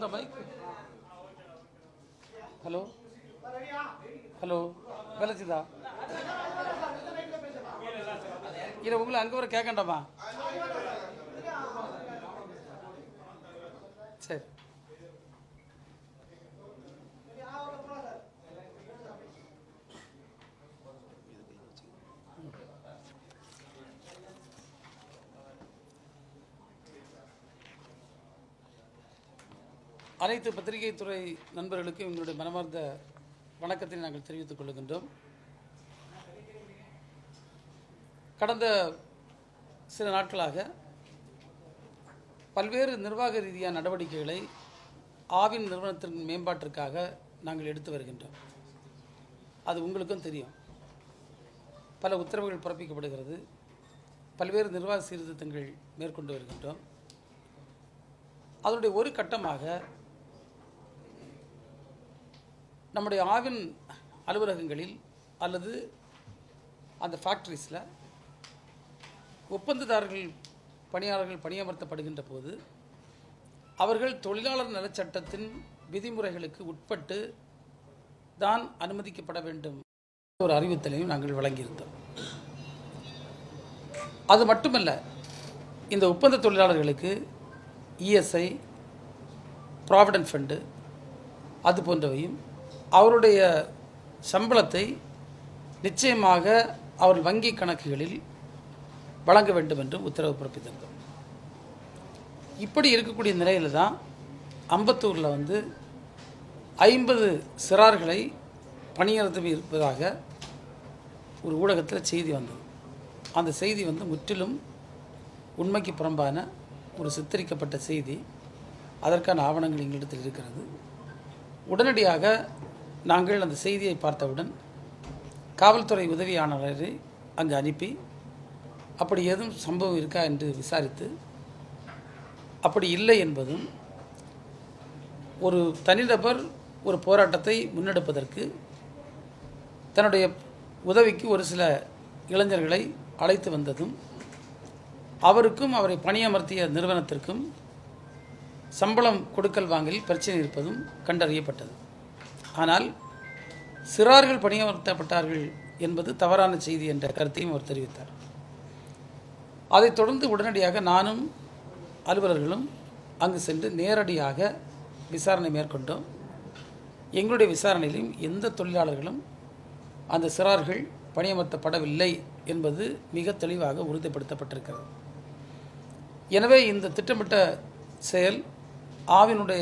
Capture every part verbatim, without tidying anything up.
போட்ட mic. Hello hello வேலைச்சுதா இல்லை உங்களை அங்கே வர கேட்கண்டாமா? சரி. அனைத்து பத்திரிகை துறை நண்பர்களுக்கு எங்களுடைய மனமார்ந்த வணக்கத்தை நாங்கள் தெரிவித்துக் கொள்கின்றோம். கடந்த சில நாட்களாக பல்வேறு நிர்வாக ரீதியான நடவடிக்கைகளை ஆவின் நிறுவனத்தின் மேம்பாட்டிற்காக நாங்கள் எடுத்து வருகின்றோம். அது உங்களுக்கும் தெரியும். பல உத்தரவுகள் பிறப்பிக்கப்படுகிறது. பல்வேறு நிர்வாக சீர்திருத்தங்கள் மேற்கொண்டு வருகின்றோம். அதனுடைய ஒரு கட்டமாக நம்முடைய ஆவின் அலுவலகங்களில் அல்லது அந்த ஃபேக்ட்ரிஸில் ஒப்பந்ததாரர்கள் பணியாளர்கள் பணியமர்த்தப்படுகின்ற போது அவர்கள் தொழிலாளர் நலச்சட்டத்தின் விதிமுறைகளுக்கு உட்பட்டு தான் அனுமதிக்கப்பட வேண்டும் ஒரு அறிவித்தலையும் நாங்கள் வழங்கியிருந்தோம். அது மட்டுமல்ல, இந்த ஒப்பந்த தொழிலாளர்களுக்கு இஎஸ்ஐ, ப்ராவிடன்ட் ஃபண்டு அது போன்றவையும் அவருடைய சம்பளத்தை நிச்சயமாக அவர் வங்கி கணக்குகளில் வழங்க வேண்டும் என்று உத்தரவு பிறப்பித்திருந்தோம். இப்படி இருக்கக்கூடிய நிலையில் தான் அம்பத்தூரில் வந்து ஐம்பது சிறார்களை பணியிடத்தில் இருப்பதாக ஒரு ஊடகத்தில் செய்தி வந்தது. அந்த செய்தி வந்து முற்றிலும் உண்மைக்கு புறம்பான ஒரு சித்தரிக்கப்பட்ட செய்தி. அதற்கான ஆவணங்கள் எங்களிடத்தில் இருக்கிறது. உடனடியாக நாங்கள் அந்த செய்தியை பார்த்தவுடன் காவல்துறை உதவி ஆணையரை அங்கு அனுப்பி அப்படி ஏதும் சம்பவம் இருக்கா என்று விசாரித்து, அப்படி இல்லை என்பதும் ஒரு தனிநபர் ஒரு போராட்டத்தை முன்னெடுப்பதற்கு தன்னுடைய உதவிக்கு ஒரு சில இளைஞர்களை அழைத்து வந்ததும் அவருக்கும் அவரை பணியமர்த்திய நிறுவனத்திற்கும் சம்பளம் கொடுக்கல் வாங்கலில் பிரச்சனை இருப்பதும் கண்டறியப்பட்டது. ஆனால் சிறார்கள் பணியமர்த்தப்பட்டார்கள் என்பது தவறான செய்தி என்ற கருத்தையும் அவர் தெரிவித்தார். அதைத் தொடர்ந்து உடனடியாக நானும் அலுவலர்களும் அங்கு சென்று நேரடியாக விசாரணை மேற்கொண்டோம். எங்களுடைய விசாரணையிலும் எந்த தொழிலாளர்களும் அந்த சிறார்கள் பணியமர்த்தப்படவில்லை என்பது மிக தெளிவாக உறுதிப்படுத்தப்பட்டிருக்கிறது. எனவே இந்த திட்டமிட்ட செயல் ஆவினுடைய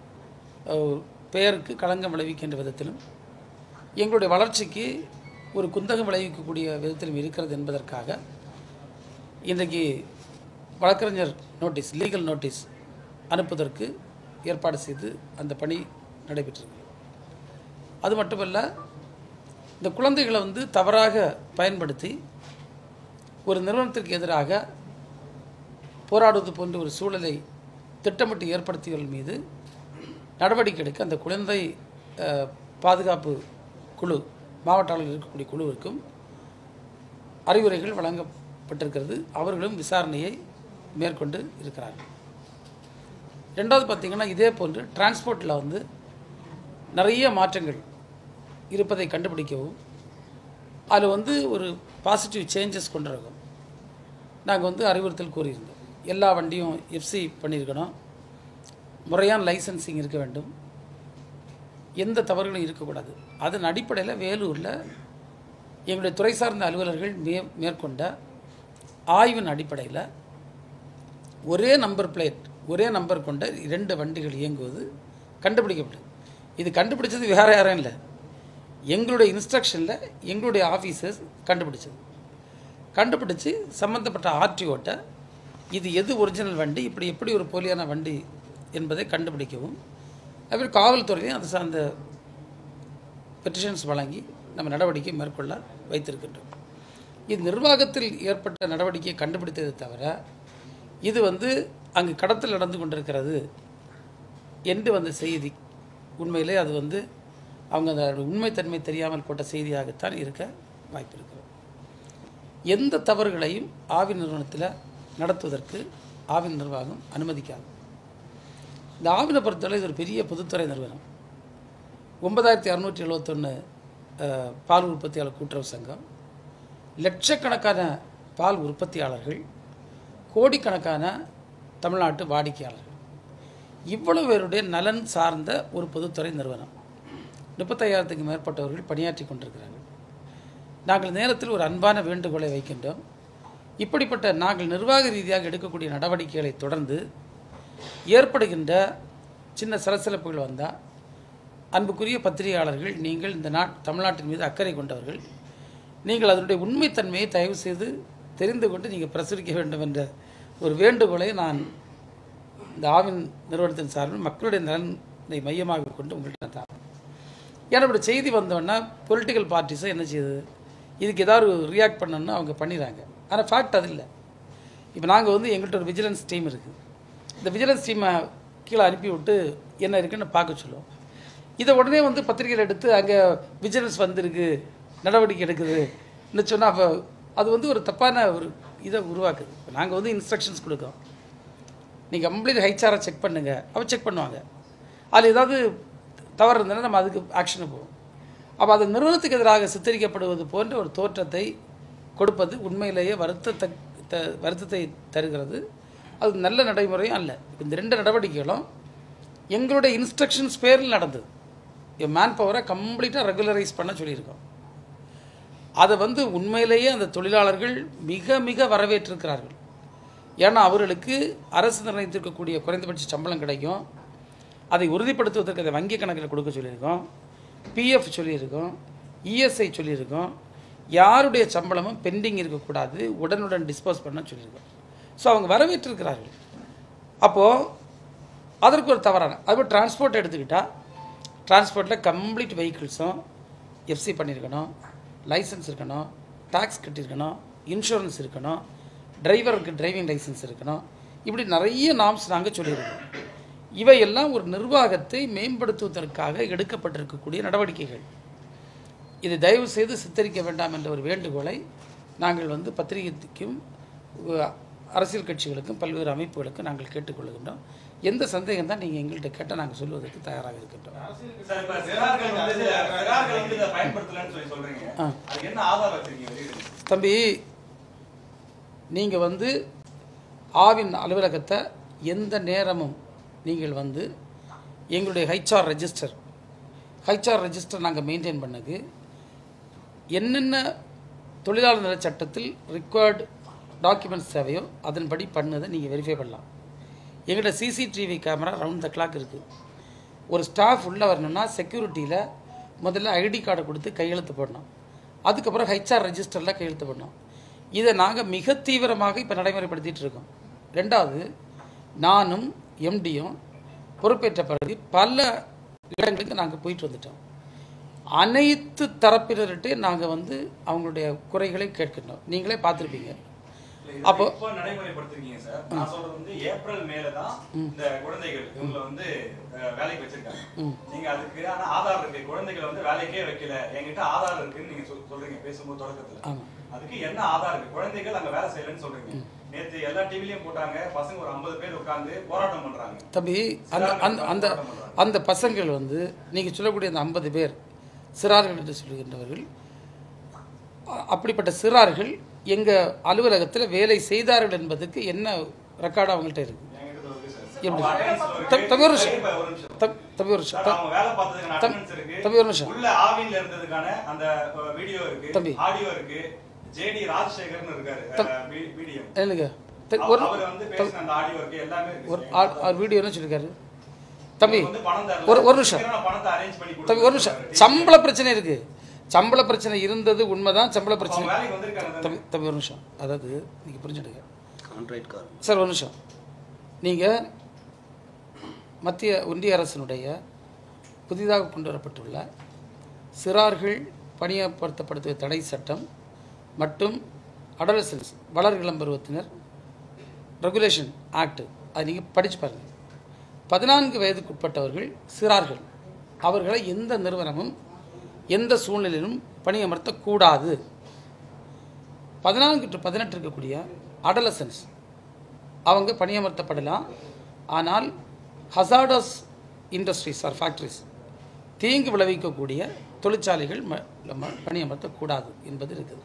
பெயருக்கு களங்கம் விளைவிக்கின்ற விதத்திலும் எங்களுடைய வளர்ச்சிக்கு ஒரு குந்தகம் விளைவிக்கக்கூடிய விதத்திலும் இருக்கிறது என்பதற்காக இன்றைக்கு வழக்கறிஞர் நோட்டீஸ், லீகல் நோட்டீஸ் அனுப்புவதற்கு ஏற்பாடு செய்து அந்த பணி நடைபெற்றிருக்கு. அது மட்டுமல்ல, இந்த குழந்தைகளை வந்து தவறாக பயன்படுத்தி ஒரு நிறுவனத்திற்கு எதிராக போராடுவது போன்ற ஒரு சூழலை திட்டமிட்டு ஏற்படுத்தியவர்கள் மீது நடவடிக்கை எடுக்க அந்த குழந்தை பாதுகாப்பு குழு, மாவட்ட அளவில் இருக்கக்கூடிய குழுவிற்கும் அறிவுரைகள் வழங்கப்பட்டிருக்கிறது. அவர்களும் விசாரணையை மேற்கொண்டு இருக்கிறார்கள். ரெண்டாவது பார்த்திங்கன்னா, இதே போன்று டிரான்ஸ்போர்ட்டில் வந்து நிறைய மாற்றங்கள் இருப்பதை கண்டுபிடிக்கவும் அதில் வந்து ஒரு பாசிட்டிவ் சேஞ்சஸ் கொண்டு வரவும் நாங்கள் வந்து அறிவுறுத்தல் கூறியிருந்தோம். எல்லா வண்டியும் எஃப்சி பண்ணியிருக்கணும், முறையான லைசன்சிங் இருக்க வேண்டும், எந்த தவறுகளும் இருக்கக்கூடாது. அதன் அடிப்படையில் வேலூரில் எங்களுடைய துறை சார்ந்த அலுவலர்கள் மே மேற்கொண்ட ஆய்வின் அடிப்படையில் ஒரே நம்பர் பிளேட், ஒரே நம்பர் கொண்ட இரண்டு வண்டிகள் இயங்குவது கண்டுபிடிக்கப்பட்டது. இது கண்டுபிடிச்சது வேறு யாரும் இல்லை, எங்களுடைய இன்ஸ்ட்ரக்ஷனில் எங்களுடைய ஆஃபீஸர்ஸ் கண்டுபிடிச்சது. கண்டுபிடிச்சி சம்மந்தப்பட்ட ஆர்டிஓட்ட இது எது ஒரிஜினல் வண்டி, இப்படி எப்படி ஒரு போலியான வண்டி என்பதை கண்டுபிடிக்கவும், அப்புறம் காவல்துறையும் அது சார்ந்த பெட்டிஷன்ஸ் வழங்கி நம்ம நடவடிக்கை மேற்கொள்ள வைத்திருக்கின்றோம். இது நிர்வாகத்தில் ஏற்பட்ட நடவடிக்கையை கண்டுபிடித்ததை தவிர இது வந்து அங்கு கடத்தல் நடந்து கொண்டிருக்கிறது என்று வந்த செய்தி உண்மையிலே அது வந்து அவங்க அந்த உண்மைத்தன்மை தெரியாமல் போட்ட செய்தியாகத்தான் இருக்க வாய்ப்பு இருக்கிறது. எந்த தவறுகளையும் ஆவின் நிறுவனத்தில் நடத்துவதற்கு ஆவின் நிர்வாகம் அனுமதிக்காது. இந்த ஆவினை பொறுத்தவரை இது ஒரு பெரிய பொதுத்துறை நிறுவனம். ஒன்பதாயிரத்தி அறுநூற்றி எழுபத்தொன்று பால் உற்பத்தியாளர் கூட்டுறவு சங்கம், லட்சக்கணக்கான பால் உற்பத்தியாளர்கள், கோடிக்கணக்கான தமிழ்நாட்டு வாடிக்கையாளர்கள், இவ்வளவு பேருடைய நலன் சார்ந்த ஒரு பொதுத்துறை நிறுவனம். முப்பத்தையாயிரத்துக்கு மேற்பட்டவர்கள் பணியாற்றி கொண்டிருக்கிறார்கள். நாங்கள் நேரத்தில் ஒரு அன்பான வேண்டுகோளை வைக்கின்றோம். இப்படிப்பட்ட நாங்கள் நிர்வாக ரீதியாக எடுக்கக்கூடிய நடவடிக்கைகளை தொடர்ந்து ஏற்படுகின்ற சின்ன சலசலப்புகள் வந்தால், அன்புக்குரிய பத்திரிகையாளர்கள், நீங்கள் இந்த நாட் தமிழ்நாட்டின் மீது அக்கறை கொண்டவர்கள், நீங்கள் அதனுடைய உண்மைத்தன்மையை தயவு செய்து தெரிந்து கொண்டு நீங்கள் பிரசுரிக்க வேண்டும் என்ற ஒரு வேண்டுகோளை நான் இந்த ஆவின் நிறுவனத்தின் சார்பில் மக்களுடைய நலனை மையமாக கொண்டு உங்கள்கிட்ட தான். ஏன்னா இப்படி செய்தி வந்தோன்னா பொலிட்டிக்கல் பார்ட்டிஸை என்ன செய்யுது, இதுக்கு ஏதாவது ரியாக்ட் பண்ணணும்னு அவங்க பண்ணிடுறாங்க. ஆனால் ஃபேக்ட் அது இல்லை. இப்போ நாங்கள் வந்து எங்கள்கிட்ட ஒரு விஜிலன்ஸ் டீம் இருக்குது. இந்த விஜிலன்ஸ் டீமை கீழே அனுப்பி விட்டு என்ன இருக்குன்னு பார்க்க சொல்லுவோம். இதை உடனே வந்து பத்திரிகையில் எடுத்து அங்கே விஜிலன்ஸ் வந்திருக்கு, நடவடிக்கை எடுக்குதுன்னு சொன்னால் அப்போ அது வந்து ஒரு தப்பான ஒரு இதை உருவாக்குது. இப்போ நாங்கள் வந்து இன்ஸ்ட்ரக்ஷன்ஸ் கொடுக்கோம், நீங்கள் கம்ப்ளீட் ஹைச்சாரை செக் பண்ணுங்கள், அவள் செக் பண்ணுவாங்க. அதில் ஏதாவது தவறு இருந்ததுன்னா நம்ம அதுக்கு ஆக்ஷனு போவோம். அப்போ அது நிறுவனத்துக்கு எதிராக சித்தரிக்கப்படுவது போன்ற ஒரு தோற்றத்தை கொடுப்பது உண்மையிலேயே வருத்தத்தை த வருத்தத்தை தருகிறது. அது நல்ல நடைமுறையும் அல்ல. இந்த ரெண்டு நடவடிக்கைகளும் எங்களுடைய இன்ஸ்ட்ரக்ஷன்ஸ் பேரில் நடந்தது. என் மேன் பவரை கம்ப்ளீட்டாக ரெகுலரைஸ் பண்ண சொல்லியிருக்கோம். அதை வந்து உண்மையிலேயே அந்த தொழிலாளர்கள் மிக மிக வரவேற்றிருக்கிறார்கள். ஏன்னா அவர்களுக்கு அரசு நிர்ணயித்திருக்கக்கூடிய குறைந்தபட்ச சம்பளம் கிடைக்கும். அதை உறுதிப்படுத்துவதற்கு அதை வங்கி கணக்கில் கொடுக்க சொல்லியிருக்கோம், பிஎஃப் சொல்லியிருக்கோம், இஎஸ்ஐ சொல்லியிருக்கோம். யாருடைய சம்பளமும் பெண்டிங் இருக்கக்கூடாது, உடனுடன் டிஸ்போஸ் பண்ண சொல்லியிருக்கோம். ஸோ அவங்க வரவேற்றிருக்கிறார்கள். அப்போது அதற்கு ஒரு தவறான அதுபோல் டிரான்ஸ்போர்ட் எடுத்துக்கிட்டால், டிரான்ஸ்போர்ட்டில் கம்ப்ளீட் வெஹிக்கிள்ஸும் எஃப்சி பண்ணியிருக்கணும், லைசன்ஸ் இருக்கணும், டேக்ஸ் கட்டியிருக்கணும், இன்சூரன்ஸ் இருக்கணும், டிரைவருக்கு டிரைவிங் லைசன்ஸ் இருக்கணும். இப்படி நிறைய நாம்ஸ் நாங்கள் சொல்லியிருக்கோம். இவையெல்லாம் ஒரு நிர்வாகத்தை மேம்படுத்துவதற்காக எடுக்கப்பட்டிருக்கக்கூடிய நடவடிக்கைகள். இதை தயவு செய்து சித்தரிக்க வேண்டாம் என்ற ஒரு வேண்டுகோளை நாங்கள் வந்து பத்திரிகைக்கும் அரசியல் கட்சிகளுக்கும் பல்வேறு அமைப்புகளுக்கும் நாங்கள் கேட்டுக்கொள்கின்றோம். எந்த சந்தேகம் தான் நீங்கள் எங்கள்கிட்ட கேட்டால் நாங்கள் சொல்வதற்கு தயாராக இருக்கின்றோம். தம்பி, நீங்கள் வந்து ஆவின் அலுவலகத்தை எந்த நேரமும் நீங்கள் வந்து எங்களுடைய ஹெச்ஆர் ரெஜிஸ்டர் ஹெச்ஆர் ரெஜிஸ்டர் நாங்கள் மெயின்டைன் பண்ணது என்னென்ன தொழிலாளர் நல சட்டத்தில் ரிக்வயர்டு டாக்குமெண்ட்ஸ் தேவையோ அதன்படி பண்ணதை நீங்கள் வெரிஃபை பண்ணலாம். எங்கள்கிட்ட CCTV camera round the clock இருக்குது. ஒரு ஸ்டாஃப் உள்ளே வரணும்னா செக்யூரிட்டியில் முதல்ல ஐடி கார்டை கொடுத்து கையெழுத்து போடணும், அதுக்கப்புறம் ஹெச்ஆர் ரெஜிஸ்டரில் கையெழுத்து போடணும். இதை நாங்கள் மிக தீவிரமாக இப்போ நடைமுறைப்படுத்திகிட்டு இருக்கோம். ரெண்டாவது, நானும் எம்டியும் பொறுப்பேற்ற பிறகு பல இடங்களுக்கு நாங்கள் போயிட்டு வந்துட்டோம். அனைத்து தரப்பினர்கிட்டே நாங்கள் வந்து அவங்களுடைய குறைகளை கேட்கின்றோம். நீங்களே பார்த்துருப்பீங்க. அப்போ நடைமுறைப்படுத்திருக்கீங்க சார். நான் சொல்றது வந்து ஏப்ரல் மேல தான் இந்த குழந்தைகள் இவங்களை வந்து வேலைக்கு வச்சிருக்காங்க. நீங்க அதுக்கு ஆனா ஆதார் இருக்கு, குழந்தைகளை வந்து வேலைக்கே வைக்கல, என்கிட்ட ஆதார் இருக்குன்னு நீங்க சொல்றீங்க பேசும்போது தொடக்கத்துல. அதுக்கு என்ன ஆதார் இருக்கு? குழந்தைகள் அங்க வேலை செய்யலன்னு சொல்றீங்க. நேற்று எல்லா டிவிலையும் போட்டாங்க, பசங்க ஒரு ஐம்பது பேர் உட்கார்ந்து போராட்டம் பண்றாங்க. தம்பி, அந்த அந்த அந்த பசங்கள் வந்து நீங்க சொல்லக்கூடிய அந்த ஐம்பது பேர் சிறார்கள் என்று சொல்லுகின்றவர்கள், அப்படிப்பட்ட சிறார்கள் எங்கள் அலுவலகத்தில் வேலை செய்தார்கள் என்பதுக்கு என்ன ரெக்கார்டு அவங்கள்ட்ட இருக்கு? எப்படி? தம்பி ஒரு நிமிஷம், தம்பி ஒரு நிமிஷம், தம்பி ஒரு நிமிஷம். தம்பி ஜேடி ராஜசேகர்னு இருக்காரு வீடியோ. என்னங்க ஒரு ஒரு வீடியோ என்ன சொல்லிருக்காரு? தம்பி ஒரு ஒரு நிமிஷம் தம்பி, ஒரு நிமிஷம். சம்பள பிரச்சனை இருக்கு, சம்பள பிரச்சனை இருந்தது உண்மைதான். சம்பள பிரச்சனை தம்பி தம்பி ஒரு நிமிஷம். அதாவது நீங்கள் புரிஞ்சுடுங்க சார், ஒரு நிமிஷம். நீங்கள் மத்திய ஒன்றிய அரசினுடைய புதிதாக கொண்டு வரப்பட்டுள்ள சிறார்கள் பணியமர்த்தப்படுத்துவதை தடை சட்டம் மற்றும் அடலசன்ஸ் வளர் இளம் பருவத்தினர் ரெகுலேஷன் ஆக்ட், அதை நீங்கள் படித்து பாருங்கள். பதினான்கு வயதுக்குட்பட்டவர்கள் சிறார்கள், அவர்களை எந்த நிறுவனமும் எந்த சூழ்நிலையிலும் பணியமர்த்தக்கூடாது. பதினான்கு டு பதினெட்டு இருக்கக்கூடிய அடலசன்ஸ் அவங்க பணியமர்த்தப்படலாம். ஆனால் ஹசார்டஸ் இண்டஸ்ட்ரீஸ் ஆர் ஃபேக்ட்ரிஸ், தீங்கு விளைவிக்கக்கூடிய தொழிற்சாலைகள் பணியமர்த்தக்கூடாது என்பது இருக்குது.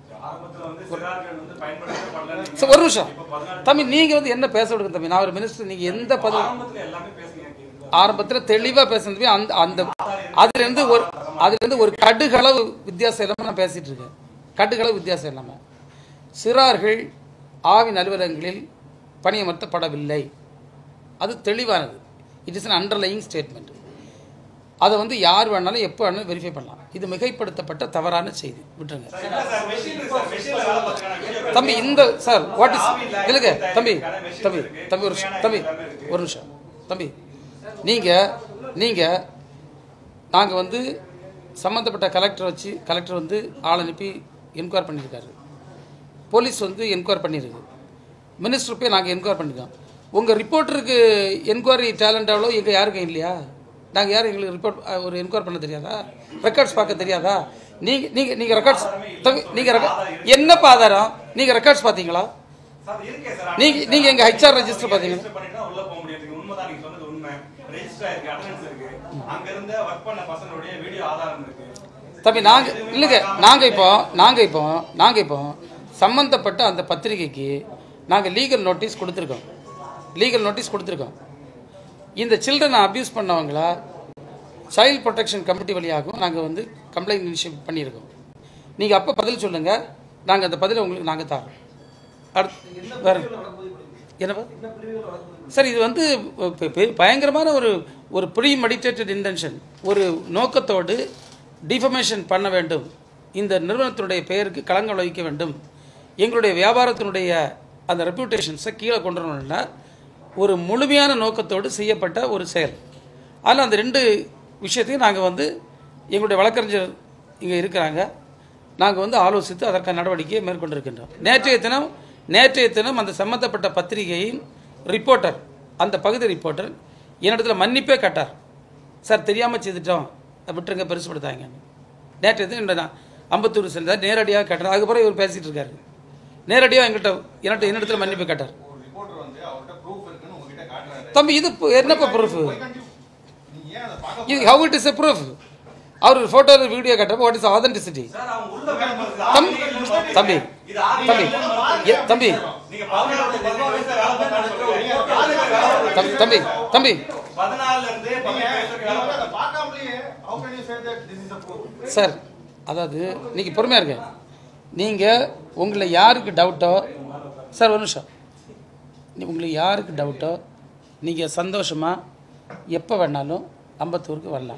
ஒரு நிமிஷம் தம்பி, நீங்கள் வந்து என்ன பேச விடுங்க தம்பி, நான் ஒரு மினிஸ்டர், நீங்கள் எந்த பதவி ஆரம்பத்தில் தெளிவாக பேசுறது அந்த அந்த அதுலேருந்து ஒரு அதுலேருந்து ஒரு கடுகளவு வித்தியாசம் இல்லாமல் நான் பேசிகிட்டு இருக்கேன். கடுகளவு வித்தியாசம் இல்லாமல் சிறார்கள் ஆவின் அலுவலகங்களில் பணியமர்த்தப்படவில்லை, அது தெளிவானது. It is an underlying statement. அதை வந்து யார் வேணாலும் எப்போ வேணாலும் வெரிஃபை பண்ணலாம். இது மிகைப்படுத்தப்பட்ட தவறான செய்தி, விட்டுருங்க தம்பி. இந்த சார் வாட் இஸ் இல்லைங்க தம்பி தம்பி தம்பி ஒரு நிமிஷம் தம்பி ஒரு நிமிஷம் தம்பி நீங்கள் நீங்கள் நாங்கள் வந்து சம்மந்தப்பட்ட கலெக்டர் வச்சு கலெக்டர் வந்து ஆள் அனுப்பி என்கொயர் பண்ணியிருக்காரு, போலீஸ் வந்து என்கொயர் பண்ணியிருக்கு, மினிஸ்டர் போய் நாங்கள் என்கொயர் பண்ணியிருக்கோம். உங்கள் ரிப்போர்ட்டருக்கு என்கொயரி டேலண்ட் எவ்வளோ எங்கள் யாருக்கும் இல்லையா? நாங்கள் யாரும் எங்களுக்கு ரிப்போர்ட் ஒரு என்கொயர் பண்ண தெரியாதா? ரெக்கார்ட்ஸ் பார்க்க தெரியாதா? நீங்கள் நீங்கள் நீங்கள் ரெக்கார்ட்ஸ் நீங்கள் என்னப்பா ஆதாரம்? நீங்கள் ரெக்கார்ட்ஸ் பார்த்தீங்களா? நீங்கள் நீங்கள் எங்கள் ஹெச்ஆர் ரெஜிஸ்டர் பார்த்தீங்களா? தம்பி நாங்கள் இல்லைங்க, நாங்கள் இப்போ நாங்கள் இப்போ நாங்கள் இப்போ சம்மந்தப்பட்ட அந்த பத்திரிகைக்கு நாங்கள் லீகல் நோட்டீஸ் கொடுத்துருக்கோம் லீகல் நோட்டீஸ் கொடுத்துருக்கோம். இந்த சில்ட்ரனை அப்யூஸ் பண்ணவங்களா சைல்டு ப்ரொடெக்ஷன் கமிட்டி வழியாகவும் நாங்கள் வந்து கம்ப்ளைண்ட் இனிஷியேட் பண்ணியிருக்கோம். நீங்கள் அப்போ பதில் சொல்லுங்கள், நாங்கள் அந்த பதிலை உங்களுக்கு நாங்கள் தரோம். அடுத்து வேறு என்னப்பா சார், இது வந்து பயங்கரமான ஒரு ஒரு ப்ரீ மெடிடேட்டட் இன்டென்ஷன், ஒரு நோக்கத்தோடு டிஃபமேஷன் பண்ண வேண்டும், இந்த நிறுவனத்தினுடைய பெயருக்கு களங்கம் விளைவிக்க வேண்டும், எங்களுடைய வியாபாரத்தினுடைய அந்த ரெப்யூட்டேஷன்ஸை கீழே கொண்டு வரணும்னா ஒரு முழுமையான நோக்கத்தோடு செய்யப்பட்ட ஒரு செயல். அதில் அந்த ரெண்டு விஷயத்தையும் நாங்கள் வந்து எங்களுடைய வழக்கறிஞர் இங்கே இருக்கிறாங்க, நாங்கள் வந்து ஆலோசித்து அதற்கான நடவடிக்கையை மேற்கொண்டிருக்கின்றோம். நேற்றைய தினம் நேற்றைய தினம் அந்த சம்பந்தப்பட்ட பத்திரிகையின் ரிப்போர்ட்டர், அந்த பகுதி ரிப்போர்ட்டர் என்னிடத்தில் மன்னிப்பே கேட்டார். சார் தெரியாமல் செய்துட்டோம், விட்டுருங்க, பெருசுப்படுத்தாங்க. நேற்றைய தினம் நான் அம்பத்தூர் சென்றார், நேரடியாக கேட்டார். அதுக்கப்புறம் இவர் பேசிகிட்டு இருக்காரு. நேரடியாக எங்கள்கிட்ட என்னட்ட என்னிடத்தில் மன்னிப்பு கேட்டார். தம்பி இது என்னப்பா proof? How it is a proof? அவர் ஃபோட்டோ வீடியோ கேட்டப்போ வாட் இஸ் ஆதென்டிசிட்டி? தம்பி தம்பி தம்பி தம்பி தம்பி தம்பி சார், அதாவது நீங்கள் பொறுமையாக இருங்க. நீங்கள் உங்களை யாருக்கு டவுட்டோ சார், ஒரு நிமிஷம், உங்களுக்கு யாருக்கு டவுட்டோ நீங்கள் சந்தோஷமாக எப்போ வேணாலும் அம்பத்தூருக்கு வரலாம்.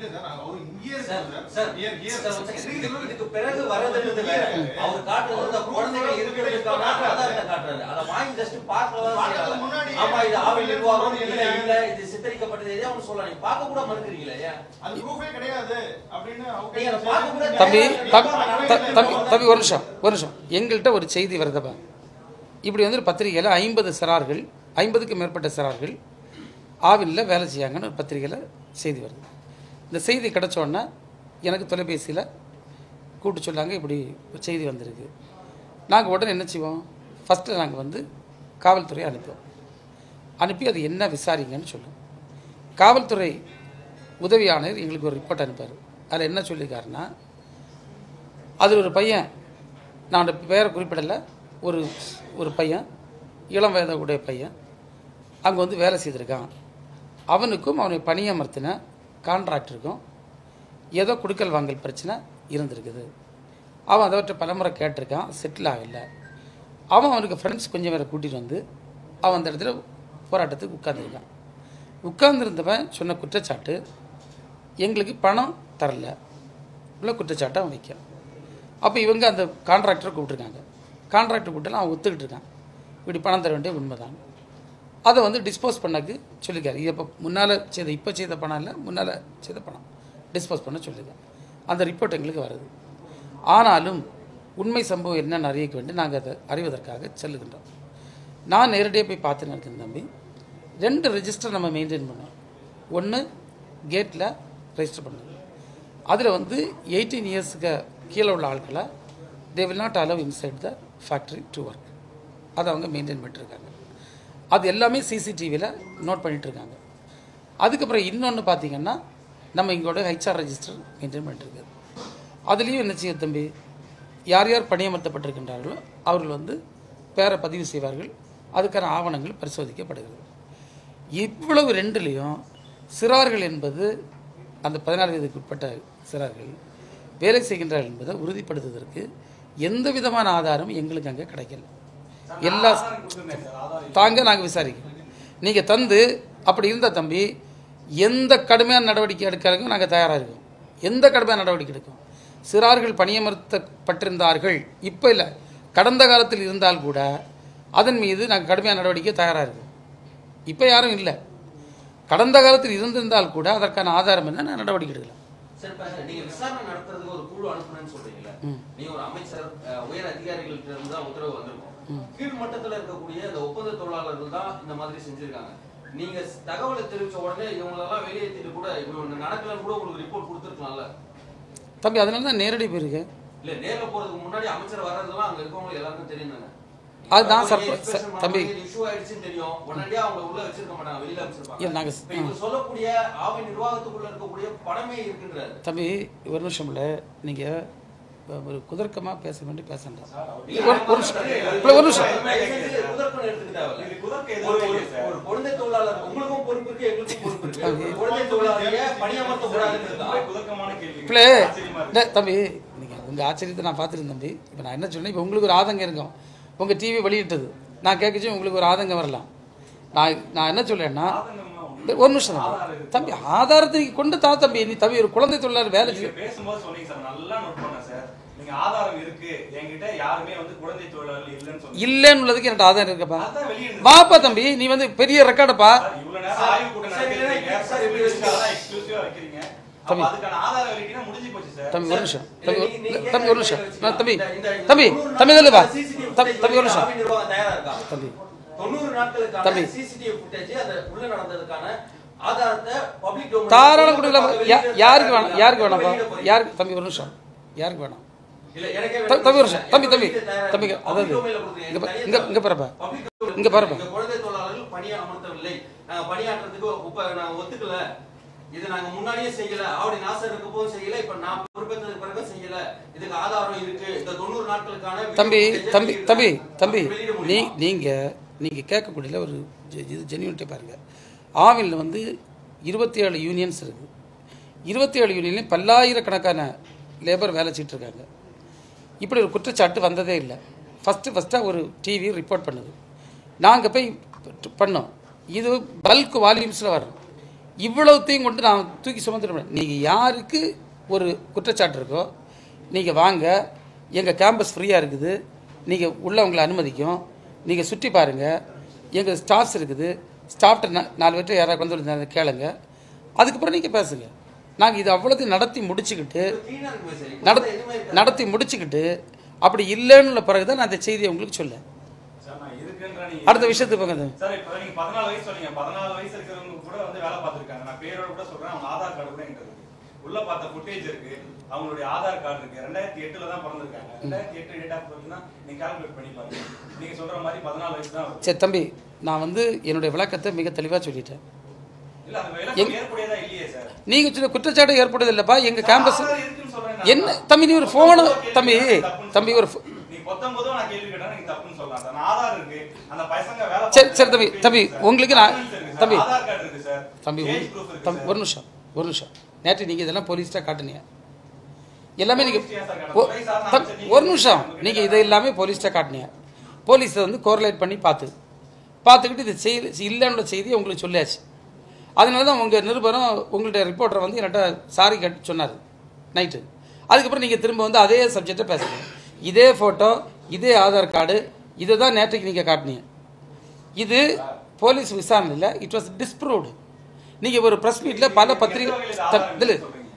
தம்பி தம்பி ஒரு நிமிஷம் ஒரு நிமிஷம் எங்கள்கிட்ட ஒரு செய்தி வருதப்பா. இப்படி வந்து ஒரு பத்திரிகையில் ஐம்பது சிறார்கள் ஐம்பதுக்கு மேற்பட்ட சிறார்கள் ஆவினில் வேலை செய்யாங்கன்னு ஒரு பத்திரிகையில் செய்தி வருது. இந்த செய்தி கிடச்சோன்னா எனக்கு தொலைபேசியில் கூப்பிட்டு சொல்லாங்க, இப்படி ஒரு செய்தி வந்திருக்கு. நாங்கள் உடனே என்ன செய்வோம், ஃபஸ்ட்டு நாங்கள் வந்து காவல்துறையை அனுப்புவோம். அனுப்பி அது என்ன விசாரிங்கன்னு சொல்லுவோம். காவல்துறை உதவி ஆணையர் எங்களுக்கு ஒரு ரிப்போர்ட் அனுப்பார். அதில் என்ன சொல்லியிருக்காருன்னா, அது ஒரு பையன், நான் பேரை குறிப்பிடலை, ஒரு ஒரு பையன் இளம் வயதுடைய பையன் அங்கே வந்து வேலை செய்திருக்கான். அவனுக்கும் அவனை பணியமர்த்தின கான்ட்ராக்டருக்கும் ஏதோ கொடுக்கல் வாங்கல் பிரச்சனை இருந்திருக்குது. அவன் அதை பலமுறை கேட்டிருக்கான், செட்டில் ஆகலை. அவன் அவனுக்கு ஃப்ரெண்ட்ஸ் கொஞ்சம் பேரை கூட்டிகிட்டு வந்து அவன் அந்த இடத்துல போராட்டத்துக்கு உட்கார்ந்துருக்கான். உட்கார்ந்துருந்தவன் சொன்ன குற்றச்சாட்டு, எங்களுக்கு பணம் தரல உள்ள குற்றச்சாட்டை அவன் வைக்கான். அப்போ இவங்க அந்த கான்ட்ராக்டரை கூப்பிட்ருக்காங்க. கான்ட்ராக்டர் கூப்பிட்டாலும் அவன் ஒத்துக்கிட்டு இருக்கான், இப்படி பணம் தர வேண்டிய உண்மைதான். அதை வந்து டிஸ்போஸ் பண்ணக்கு சொல்லியிருக்காரு. இது இப்போ முன்னால் செய்த இப்போ செய்த பணம் இல்லை, முன்னால் செய்த பணம் டிஸ்போஸ் பண்ண சொல்லியிருக்கேன். அந்த ரிப்போர்ட் எங்களுக்கு வருது. ஆனாலும் உண்மை சம்பவம் என்னென்னு அறிவிக்க வேண்டி நாங்கள் அதை அறிவதற்காக செல்லுகின்றோம். நான் நேரடியாக போய் பார்த்துன்னு இருக்கேன் தம்பி. ரெண்டு ரெஜிஸ்டர் நம்ம மெயின்டைன் பண்ணோம். ஒன்று கேட்டில் ரெஜிஸ்டர் பண்ணுது, அதில் வந்து எயிட்டீன் இயர்ஸுக்கு கீழே உள்ள ஆட்களை they will not allow inside the factory to work. அதை அவங்க மெயின்டைன் பண்ணிட்டுருக்காங்க. அது எல்லாமே சிசிடிவியில் நோட் பண்ணிகிட்ருக்காங்க. அதுக்கப்புறம் இன்னொன்று பார்த்தீங்கன்னா நம்ம எங்களோட ஹெச்ஆர் ரெஜிஸ்டர் மெயின்டைன் பண்ணிட்டுருக்காரு. அதுலேயும் என்ன செய்ய தம்பி, யார் யார் பணியமர்த்தப்பட்டிருக்கின்றார்களோ அவர்கள் வந்து பேரை பதிவு செய்வார்கள். அதுக்கான ஆவணங்கள் பரிசோதிக்கப்படுகிறது. இவ்வளவு ரெண்டுலேயும் சிறார்கள் என்பது அந்த பதினாறு வயதுக்கு உட்பட்ட சிறார்கள் வேலை செய்கின்றார்கள் என்பதை உறுதிப்படுத்துவதற்கு எந்த விதமான ஆதாரம் எங்களுக்கு அங்கே கிடைக்கல. எல்லா தாங்க நாங்கள் விசாரிக்கிறோம். நீங்கள் தந்து அப்படி இருந்தால் தம்பி எந்த கடுமையான நடவடிக்கை எடுக்கிறதுக்கும் நாங்கள் தயாராக இருக்கோம். எந்த கடுமையான நடவடிக்கை எடுக்கும். சிறார்கள் பணியமர்த்தப்பட்டிருந்தார்கள், இப்போ இல்லை, கடந்த காலத்தில் இருந்தால் கூட அதன் மீது நாங்கள் கடுமையான நடவடிக்கை தயாராக இருக்கோம். இப்போ யாரும் இல்லை. கடந்த காலத்தில் இருந்திருந்தால் கூட அதற்கான ஆதாரம் என்ன நான் நடவடிக்கை எடுக்கலாம். சார், நீங்க விசாரணை நடத்துறதுக்கு ஒரு குழு அனுப்புறேன்னு சொல்றீங்கல்ல, நீங்க ஒரு அமைச்சர் உயர் அதிகாரிகள்ட்ட இருந்து தான் உத்தரவு வந்திருக்கும். கீழ் மட்டத்தில் இருக்கக்கூடிய இந்த ஒப்பந்த தொழிலாளர்கள் தான் இந்த மாதிரி செஞ்சிருக்காங்க. நீங்க தகவலை தெரிவிச்ச உடனே இவங்களெல்லாம் வெளியேற்றிட்டு கூட இப்படி நடக்கலன்னு கூட உங்களுக்கு ரிப்போர்ட் கொடுத்துருக்கலாம்ல தம்பி. அதனால தான் நேரடி போயிருக்கேன். இல்ல, நேர்ல போறதுக்கு முன்னாடி அமைச்சர் வர்றதெல்லாம் அங்க இருக்கவங்களுக்கு எல்லாருக்கும் தெரியும் தானே. அதுதான் தம்பி இஷ்யூ ஆயிடுச்சுன்னு தெரியும், உடனடியா அவங்க உள்ள வச்சிருக்க மாட்டாங்க, வெளியில வச்சிருப்பாங்க. நாங்க இப்ப சொல்லக்கூடிய ஆவின் நிர்வாகத்துக்குள்ள இருக்கக்கூடிய பணமே இருக்கின்றது. தம்பி ஒரு நிமிஷம் இல்லை, நீங்க ஒரு குதர்க்கமா பேச வேண்டி பேசணும். ஒரு நிமிஷம் குழந்தை தொழிலாளர் உங்களுக்கும் பொறுப்பு இருக்கு, எங்களுக்கும் பொறுப்பு இருக்கு. குழந்தை தொழிலாளரை பணியமர்த்த கூடாதுன்னு தம்பி. நீங்க உங்க ஆச்சரியத்தை நான் பார்த்துருந்தேன் தம்பி. இப்போ நான் என்ன சொன்னேன், இப்போ உங்களுக்கு ஒரு ஆதங்கம் இருக்கும், உங்க டிவி வெளியிட்டது நான் கேட்கச்சு உங்களுக்கு ஒரு ஆதங்கம் வரலாம். நான் நான் என்ன சொல்லேன்னா ஒரு நிமிஷம் தம்பி, ஆதாரத்தை கொண்டு தா தம்பி. நீ தம்பி ஒரு குழந்தை தொழிலாளர் வேலை பேசும்போது சொன்னீங்க சார், நல்லா நோட் பண்ணேன் சார். நீங்க ஆதாரம் இருக்கு, என்கிட்ட யாருமே வந்து குழந்தை தொழிலாளர்கள் இல்லைன்னு சொன்னீங்க. இல்லைன்னு உள்ளதுக்கு எனக்கு ஆதாரம் இருக்கப்பா. வாப்பா தம்பி, நீ வந்து பெரிய ரெக்கார்டப்பா. இவ்வளவு நேரம் ஆய்வு கூட்டம் நடத்திருக்கீங்க, எக்ஸ்க்ளூசிவா வைக்கிறீங்க. தம்பி அதுக்கான ஆதாரம் வெளியிட்டா முடிஞ்சு போச்சு சார். தம்பி ஒரு நிமிஷம் தம்பி தம்பி ஒரு நிமிஷம் தம்பி தம்பி தம்பி இல்லைப்பா தம்பி ஒரு நிமிஷம் தம்பி தொண்ணூறு நாட்களுக்கான சிசிடிவி ஃபுட்டேஜ் அந்த உள்ள நடந்ததுக்கான ஆதாரத்தை பப்ளிக் டொமைன் தாராளம் கொடுக்கலாம். யாருக்கு வேணாம், யாருக்கு வேணாம்ப்பா, யாருக்கு தம்பி ஒரு நிமிஷம், யாருக்கு வேணாம் இல்ல எனக்கே தம்பி ஒரு நிமிஷம் தம்பி தம்பி தம்பி அதாவது இங்க இங்க பாருப்பா, இங்க பாருப்பா. குழந்தை தொழிலாளர்கள் பணியை அமர்த்தவில்லை, நாங்க பணியாற்றுறதுக்கு நாங்க ஒத்துக்கல, இது நாங்க முன்னாடியே செய்யல, அவருடைய நாசர் இருக்க போது செய்யல, இப்ப நான் பொறுப்பேற்றதுக்கு பிறகு செய்யல, இதுக்கு ஆதாரம் இருக்கு. இந்த தொண்ணூறு நாட்களுக்கான தம்பி தம்பி தம்பி தம்பி நீ நீங்க நீங்க கேட்கக்கூடிய ஒரு இது ஜென்யூனிட்டி பாருங்க. ஆவினில் வந்து இருபத்தி ஏழு யூனியன்ஸ் இருக்கு. இருபத்தி ஏழு யூனியன்லையும் பல்லாயிரக்கணக்கான லேபர் வேலை செய்யிட்டு இருக்காங்க. இப்படி ஒரு குற்றச்சாட்டு வந்ததே இல்லை. ஃபஸ்ட்டு ஃபஸ்ட்டாக ஒரு டிவி ரிப்போர்ட் பண்ணுது, நாங்கள் போய் பண்ணோம். இது பல்க் வால்யூம்ஸில் வரும். இவ்வளவுத்தையும் கொண்டு நான் தூக்கி சுமந்துடுவேன். நீங்கள் யாருக்கு ஒரு குற்றச்சாட்டு இருக்கோ நீங்கள் வாங்க, எங்கள் கேம்பஸ் ஃப்ரீயாக இருக்குது, நீங்கள் உள்ளே உங்களை அனுமதிக்கும், நீங்கள் சுற்றி பாருங்கள், எங்கள் ஸ்டாஃப்ஸ் இருக்குது, ஸ்டாஃப்ட்ட நாலு பேர்ட்டு யாராவது வந்து கேளுங்க, அதுக்கப்புறம் நீங்கள் பேசுங்க. நாங்கள் இது அவ்வளோத்தையும் நடத்தி முடிச்சுக்கிட்டு நடத்தி நடத்தி முடிச்சுக்கிட்டு அப்படி இல்லைன்னு பிறகு தான் நான் அந்த செய்தியை உங்களுக்கு சொல்ல. அடுத்த விஷயத்துக்கு போங்க சார். இப்போ நீங்க பதினாலு வயசு சொன்னீங்க, பதினாலு வயசு இருக்கிறவங்க கூட வந்து வேலை பார்த்துருக்காங்க. நான் பேரோட கூட சொல்றேன், அவங்க ஆதார் கார்டு கூட என்கிட்ட இருக்கு, உள்ள பார்த்த ஃபுட்டேஜ் இருக்கு, அவங்களுடைய ஆதார் கார்டு இருக்கு. ரெண்டாயிரத்தி எட்டுல தான் பிறந்திருக்காங்க. ரெண்டாயிரத்தி எட்டு டேட் ஆஃப் பர்த்னா நீங்க கால்குலேட் பண்ணி பாருங்க. நீங்க சொல்ற மாதிரி பதினாலு வயசு தான். சரி தம்பி, நான் வந்து என்னுடைய விளக்கத்தை மிக தெளிவாக சொல்லிட்டேன். இல்ல அந்த விளக்கம் ஏற்புடையதா இல்லையே சார். நீங்க சொன்ன குற்றச்சாட்டு ஏற்படுது இல்லப்பா. எங்க கேம்பஸ் என்ன தம்பி, நீ ஒரு போன் தம்பி தம்பி ஒரு சரி சரி தம்பி தம்பி உங்களுக்கு நான் தம்பி தம்பி தம்பி ஒரு நிமிஷம் ஒரு நிமிஷம் நேற்று நீங்கள் இதெல்லாம் போலீஸ்டாக காட்டுனீங்க எல்லாமே. நீங்கள் ஒரு நிமிஷம் நீங்கள் இதை எல்லாமே போலீஸ்டாக காட்டினீங்க. போலீஸை வந்து கோரிலேட் பண்ணி பார்த்து பார்த்துக்கிட்டு இது செய்தி இல்லைன்ற செய்தியை உங்களுக்கு சொல்லியாச்சு. அதனால தான் உங்கள் நிருபரும் உங்களுடைய ரிப்போர்ட்டரை வந்து என்கிட்ட சாரி கேட்டு சொன்னார் நைட்டு. அதுக்கப்புறம் நீங்கள் திரும்ப வந்து அதே சப்ஜெக்டை பேசுங்க. இதே ஃபோட்டோ, இதே ஆதார் கார்டு, இதை தான் நேற்றுக்கு நீங்கள் காட்டினீங்க. இது போலீஸ் விசாரணையில் இட் வாஸ் டிஸ்ப்ரூவ்டு. நீங்கள் ஒரு ப்ரெஸ் மீட்டில் பல பத்திரிகை இதில்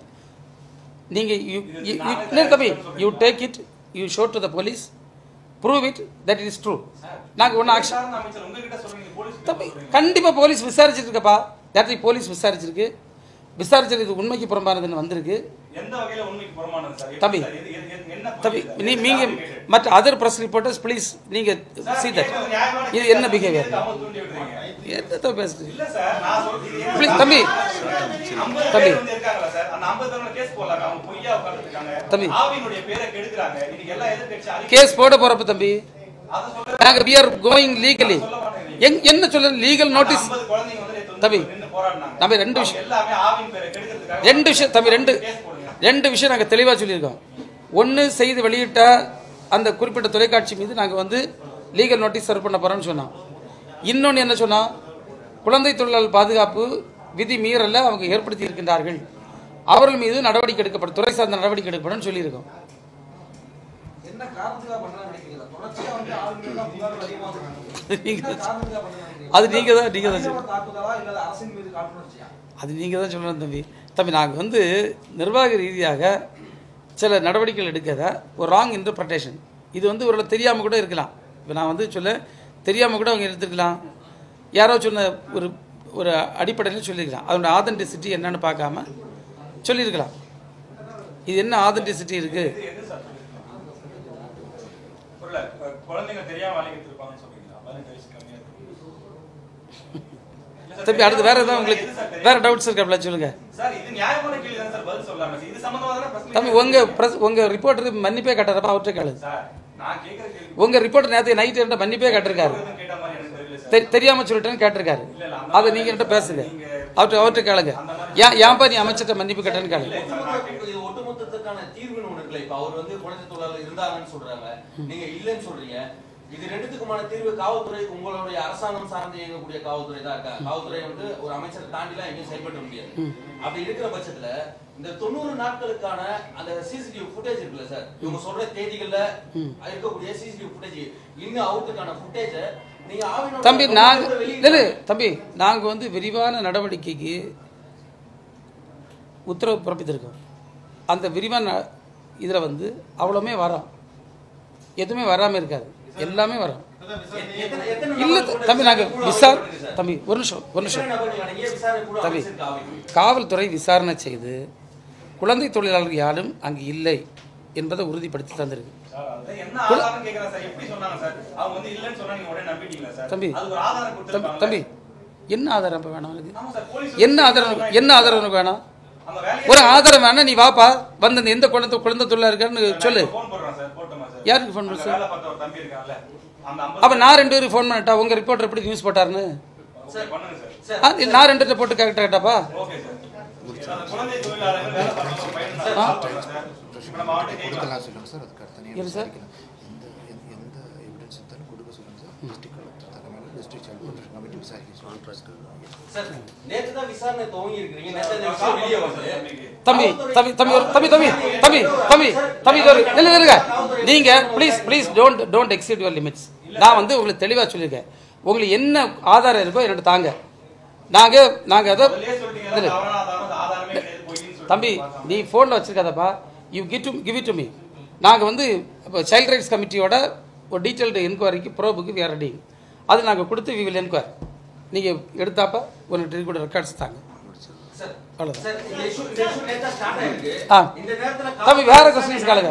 நீங்கள் தம்பி you take it, you show to the police, prove it that it is true. நாங்கள் ஒன்றும் ஆக்ஷன் தம்பி கண்டிப்பாக போலீஸ் விசாரிச்சுட்டு இருக்கப்பா. நேற்றைக்கு போலீஸ் விசாரிச்சிருக்கு, விசாரிச்சது இது உண்மைக்கு புறம்பானதுன்னு வந்திருக்கு. தம்பி தம்பி நீ நீங்கள் மற்ற அதர் ப்ரெஸ் ரிப்போர்ட்டர்ஸ் ப்ளீஸ் நீங்கள் see that இது என்ன பிஹேவியர். என்னத்த பேசுறது இல்ல சார் நான் சொல்றேன் ப்ளீஸ் தம்பி தம்பி இருக்காங்களா சார் அந்த ஐம்பது பேர்ல கேஸ் போடலாம் அவங்க பொய்யா உட்கார்ந்திருக்காங்க தம்பி ஆவினுடைய பேரை கெடுக்குறாங்க இன்னைக்கு எல்லா எதிர்க்கட்சி கேஸ் போட போறப்ப தம்பி அத சொல்ற நாங்க we are going legally என்ன சொல்ல லீகல் நோட்டீஸ் ஐம்பது குழந்தைங்க வந்து தம்பி நின்னு போராடுனாங்க தம்பி ரெண்டு விஷயம் எல்லாமே ஆவின் பேரை கெடுக்கிறதுக்காக ரெண்டு விஷயம் தம்பி ரெண்டு ரெண்டு விஷயம் நாங்கள் தெளிவாக சொல்லியிருக்கோம். ஒன்று செய்து வெளியிட்ட அந்த குறிப்பிட்ட தொலைக்காட்சி மீது நாங்கள் வந்து லீகல் நோட்டீஸ் சர்வ் பண்ண போகிறோம்னு சொன்னோம். இன்னொன்று என்ன சொன்னால் குழந்தை தொழிலாளர் பாதுகாப்பு விதி மீறலை அவங்க ஏற்படுத்தி இருக்கின்றார்கள், அவர்கள் மீது நடவடிக்கை எடுக்கப்படும், துறை சார்ந்த நடவடிக்கை எடுக்கப்படும் சொல்லியிருக்கோம். அது நீங்கள் தான் நீங்கள் தான் அது நீங்கள் தான் சொல்லணும் தம்பி. தம்பி நாங்கள் வந்து நிர்வாக ரீதியாக சில நடவடிக்கைகள் எடுக்காத ஒரு ராங் இன்டர்பிரட்டேஷன், இது வந்து ஒரு தெரியாமல் கூட இருக்கலாம். இப்போ நான் வந்து சொல்ல தெரியாமல் கூட அவங்க எடுத்துருக்கலாம், யாரோ சொன்ன ஒரு ஒரு அடிப்படையில் சொல்லியிருக்கலாம். அதோட ஆதென்டிசிட்டி என்னன்னு பார்க்காம சொல்லியிருக்கலாம். இது என்ன ஆதென்டிசிட்டி இருக்குது? தம்பி அடுத்து வேற ஏதாவது உங்களுக்கு வேற டவுட்ஸ் இருக்கா சொல்லுங்க தம்பி. உங்க உங்க ரிப்போர்ட்டர் மன்னிப்பே கட்டுறப்ப அவர்கிட்ட கேளு. உங்க ரிப்போர்ட்டர் நேற்று நைட் என்கிட்ட மன்னிப்பே கட்டிருக்காரு, தெரியாம சொல்லிட்டேன்னு கேட்டிருக்காரு. அதை நீங்க என்கிட்ட பேசுங்க, அவர்கிட்ட அவர்கிட்ட கேளுங்க. ஏன் ஏன்பா நீ அமைச்சிட்ட மன்னிப்பு கட்டன்னு கேளுங்க. இது ரெண்டுத்துக்குமான தீர்வு காவல்துறை, உங்களுடைய அரசாங்கம் சார்ந்து இயங்கக்கூடிய காவல்துறை தான் இருக்கா. காவல்துறை வந்து ஒரு அமைச்சரை தாண்டிலாம் எங்கேயும் செயல்பட முடியாது. அப்படி இருக்கிற பட்சத்துல இந்த தொண்ணூறு நாட்களுக்கான அந்த சிசிடிவி ஃபுட்டேஜ் இருக்குல்ல சார், இவங்க சொல்ற தேதிகள்ல இருக்கக்கூடிய சிசிடிவி ஃபுட்டேஜ் இன்னும் அவுட்டுக்கான ஃபுட்டேஜ் நீங்க தம்பி நாங்க இல்ல தம்பி நாங்க வந்து விரிவான நடவடிக்கைக்கு உத்தரவு பிறப்பித்திருக்கோம். அந்த விரிவான இதுல வந்து அவ்வளவுமே வரோம், எதுவுமே வராம இருக்காது, எல்லாமே வரும். இல்ல தம்பி நாங்க விசார தம்பி ஒரு நிமிஷம் ஒரு நிமிஷம் தம்பி காவல்துறை விசாரணை செய்து குழந்தை தொழிலாளர்கள் யாரும் அங்கு இல்லை என்பதை உறுதிப்படுத்தி தந்திருக்கு. தம்பி தம்பி என்ன ஆதாரம் வேணாம், என்ன ஆதாரம் என்ன ஆதாரம் வேணாம், ஒரு ஆதாரம் வேணா நீ வாப்பா வந்து எந்த குழந்தை குழந்தை தொழிலாளர்னு சொல்லு. யாருக்கு ஃபோன் பண்ண சார்? அப்ப நான் ரெண்டு பேரும் ஃபோன் பண்ணட்டா உங்க ரிப்போர்ட்டர் எப்படி நியூஸ் போட்டாருன்னு நான் ரெண்டு பேர்ட்ட போட்டு கேட்ட கேட்டாப்பா. தம்பி தம்பி தம்பி தம்பி தம்பி தம்பி தம்பி தம்பி இல்ல இல்ல நீங்க please please don't don't exceed your limits. நான் வந்து உங்களுக்கு தெளிவாக சொல்லியிருக்கேன், உங்களுக்கு என்ன ஆதாரம் இருக்கோ என்னோட தாங்க. நாங்க நாங்க அதை தம்பி நீ ஃபோனில் வச்சிருக்காதப்பா, you give to give it to me. நாங்கள் வந்து இப்போ சைல்ட் ரைட்ஸ் கமிட்டியோட ஒரு டீட்டெயில்டு என்கொயரிக்கு ப்ரோபுக்கு வி ஆர் ரெடி, அது நாங்கள் கொடுத்து வி வில் என்கொயர். நீங்கள் எடுத்தாப்பா ஒரு கூட ரெக்கார்ட்ஸ் தாங்க. தம்பி வேற கொஸ்டின்ஸ் கேளுங்க.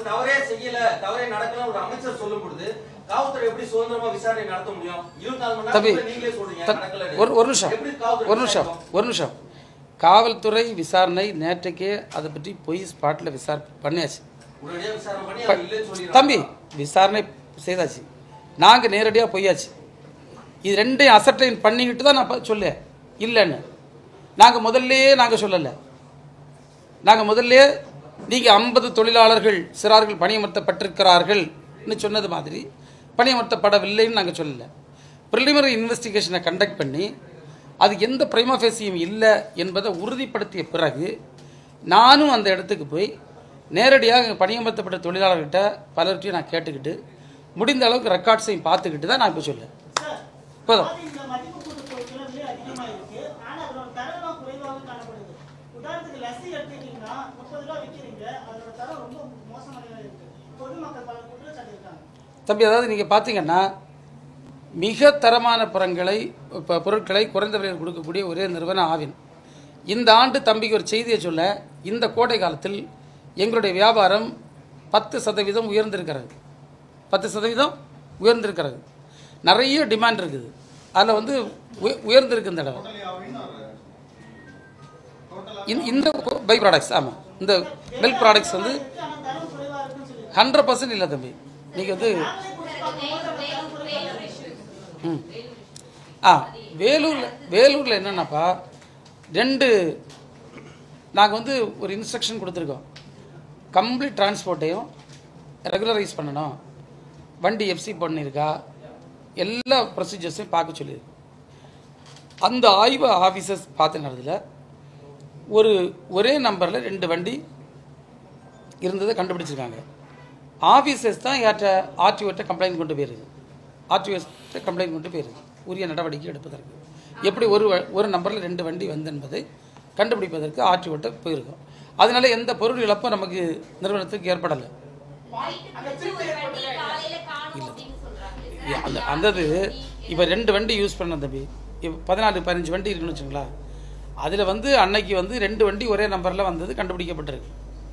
தம்பி ஒரு ஒரு நிமிஷம் ஒரு நிமிஷம் ஒரு நிமிஷம் காவல்துறை விசாரணை நேற்றைக்கே அதை பற்றி போய் ஸ்பாட்டில் விசாரணை பண்ணியாச்சு தம்பி, விசாரணை செய்தாச்சு, நாங்கள் நேரடியாக போயாச்சு. இது ரெண்டையும் அசர்டைன் பண்ணிக்கிட்டு தான் நான் சொல்ல இல்லைன்னு. நாங்கள் முதல்லையே நாங்கள் சொல்லலை, நாங்கள் முதல்ல நீங்கள் ஐம்பது தொழிலாளர்கள் சிறார்கள் பணியமர்த்தப்பட்டிருக்கிறார்கள்னு சொன்னது மாதிரி பணியமர்த்தப்படவில்லைன்னு நாங்கள் சொல்லலை. ப்ரிலிமினரி இன்வெஸ்டிகேஷனை கண்டக்ட் பண்ணி அது எந்த பிரைமா ஃபேசியும் இல்லை என்பதை உறுதிப்படுத்திய பிறகு நானும் அந்த இடத்துக்கு போய் நேரடியாக பணியமர்த்தப்பட்ட தொழிலாளர்கிட்ட பலர்கிட்டையும் நான் கேட்டுக்கிட்டு முடிந்த அளவுக்கு ரெக்கார்ட்ஸையும் பார்த்துக்கிட்டு தான் நான் இப்போ சொல்லேன். இப்போதான் தம்பி, அதாவது நீங்கள் பார்த்தீங்கன்னா மிக தரமான புறங்களை இப்போ பொருட்களை குறைந்த விலையில் கொடுக்கக்கூடிய ஒரே நிறுவனம் ஆவின். இந்த ஆண்டு தம்பிக்கு ஒரு செய்தியை சொல்ல, இந்த கோடை காலத்தில் எங்களுடைய வியாபாரம் பத்து சதவீதம் உயர்ந்திருக்கிறது. பத்து சதவீதம் உயர்ந்திருக்கிறது. நிறைய டிமாண்ட் இருக்குது. அதில் வந்து உய- உயர்ந்திருக்கு இந்த தடவை. இந்த இந்த பை ப்ராடக்ட்ஸ் ஆமாம், இந்த மில்க் ப்ராடக்ட்ஸ் வந்து ஹண்ட்ரட் பர்சன்ட் இல்லை தம்பி. நீங்கள் வந்து ம் ஆ வேலூரில் வேலூரில் என்னென்னாப்பா, ரெண்டு நாங்கள் வந்து ஒரு இன்ஸ்ட்ரக்ஷன் கொடுத்துருக்கோம். கம்ப்ளீட் டிரான்ஸ்போர்ட்டையும் ரெகுலரைஸ் பண்ணணும், வண்டி எஃப்சி பண்ணியிருக்கா, எல்லா ப்ரொசீஜர்ஸையும் பார்க்க சொல்லியிருக்கு. அந்த ஆய்வு ஆஃபீஸர்ஸ் பார்த்த நேரத்தில் ஒரு ஒரே நம்பரில் ரெண்டு வண்டி இருந்ததை கண்டுபிடிச்சிருக்காங்க. ஆஃபீஸர்ஸ் தான் யார்கிட்ட ஆர்டிஓட்ட கம்ப்ளைண்ட் கொண்டு போயிருது, ஆர்டிஓட்ட கம்ப்ளைண்ட் கொண்டு போயிருது உரிய நடவடிக்கை எடுப்பதற்கு. எப்படி ஒரு ஒரு நம்பரில் ரெண்டு வண்டி வந்து என்பதை கண்டுபிடிப்பதற்கு ஆர்டிஓட்ட போயிருக்கோம். அதனால எந்த பொருள் இழப்பும் நமக்கு நிறுவனத்துக்கு ஏற்படலை. இல்லை அந்த அந்தது இப்போ ரெண்டு வண்டி யூஸ் பண்ண தம்பி, இப்போ பதினாலு பதினஞ்சு வண்டி இருக்குன்னு வச்சுங்களா, அதில் வந்து அன்னைக்கு வந்து ரெண்டு வண்டி ஒரே நம்பரில் வந்தது கண்டுபிடிக்கப்பட்டிருக்கு.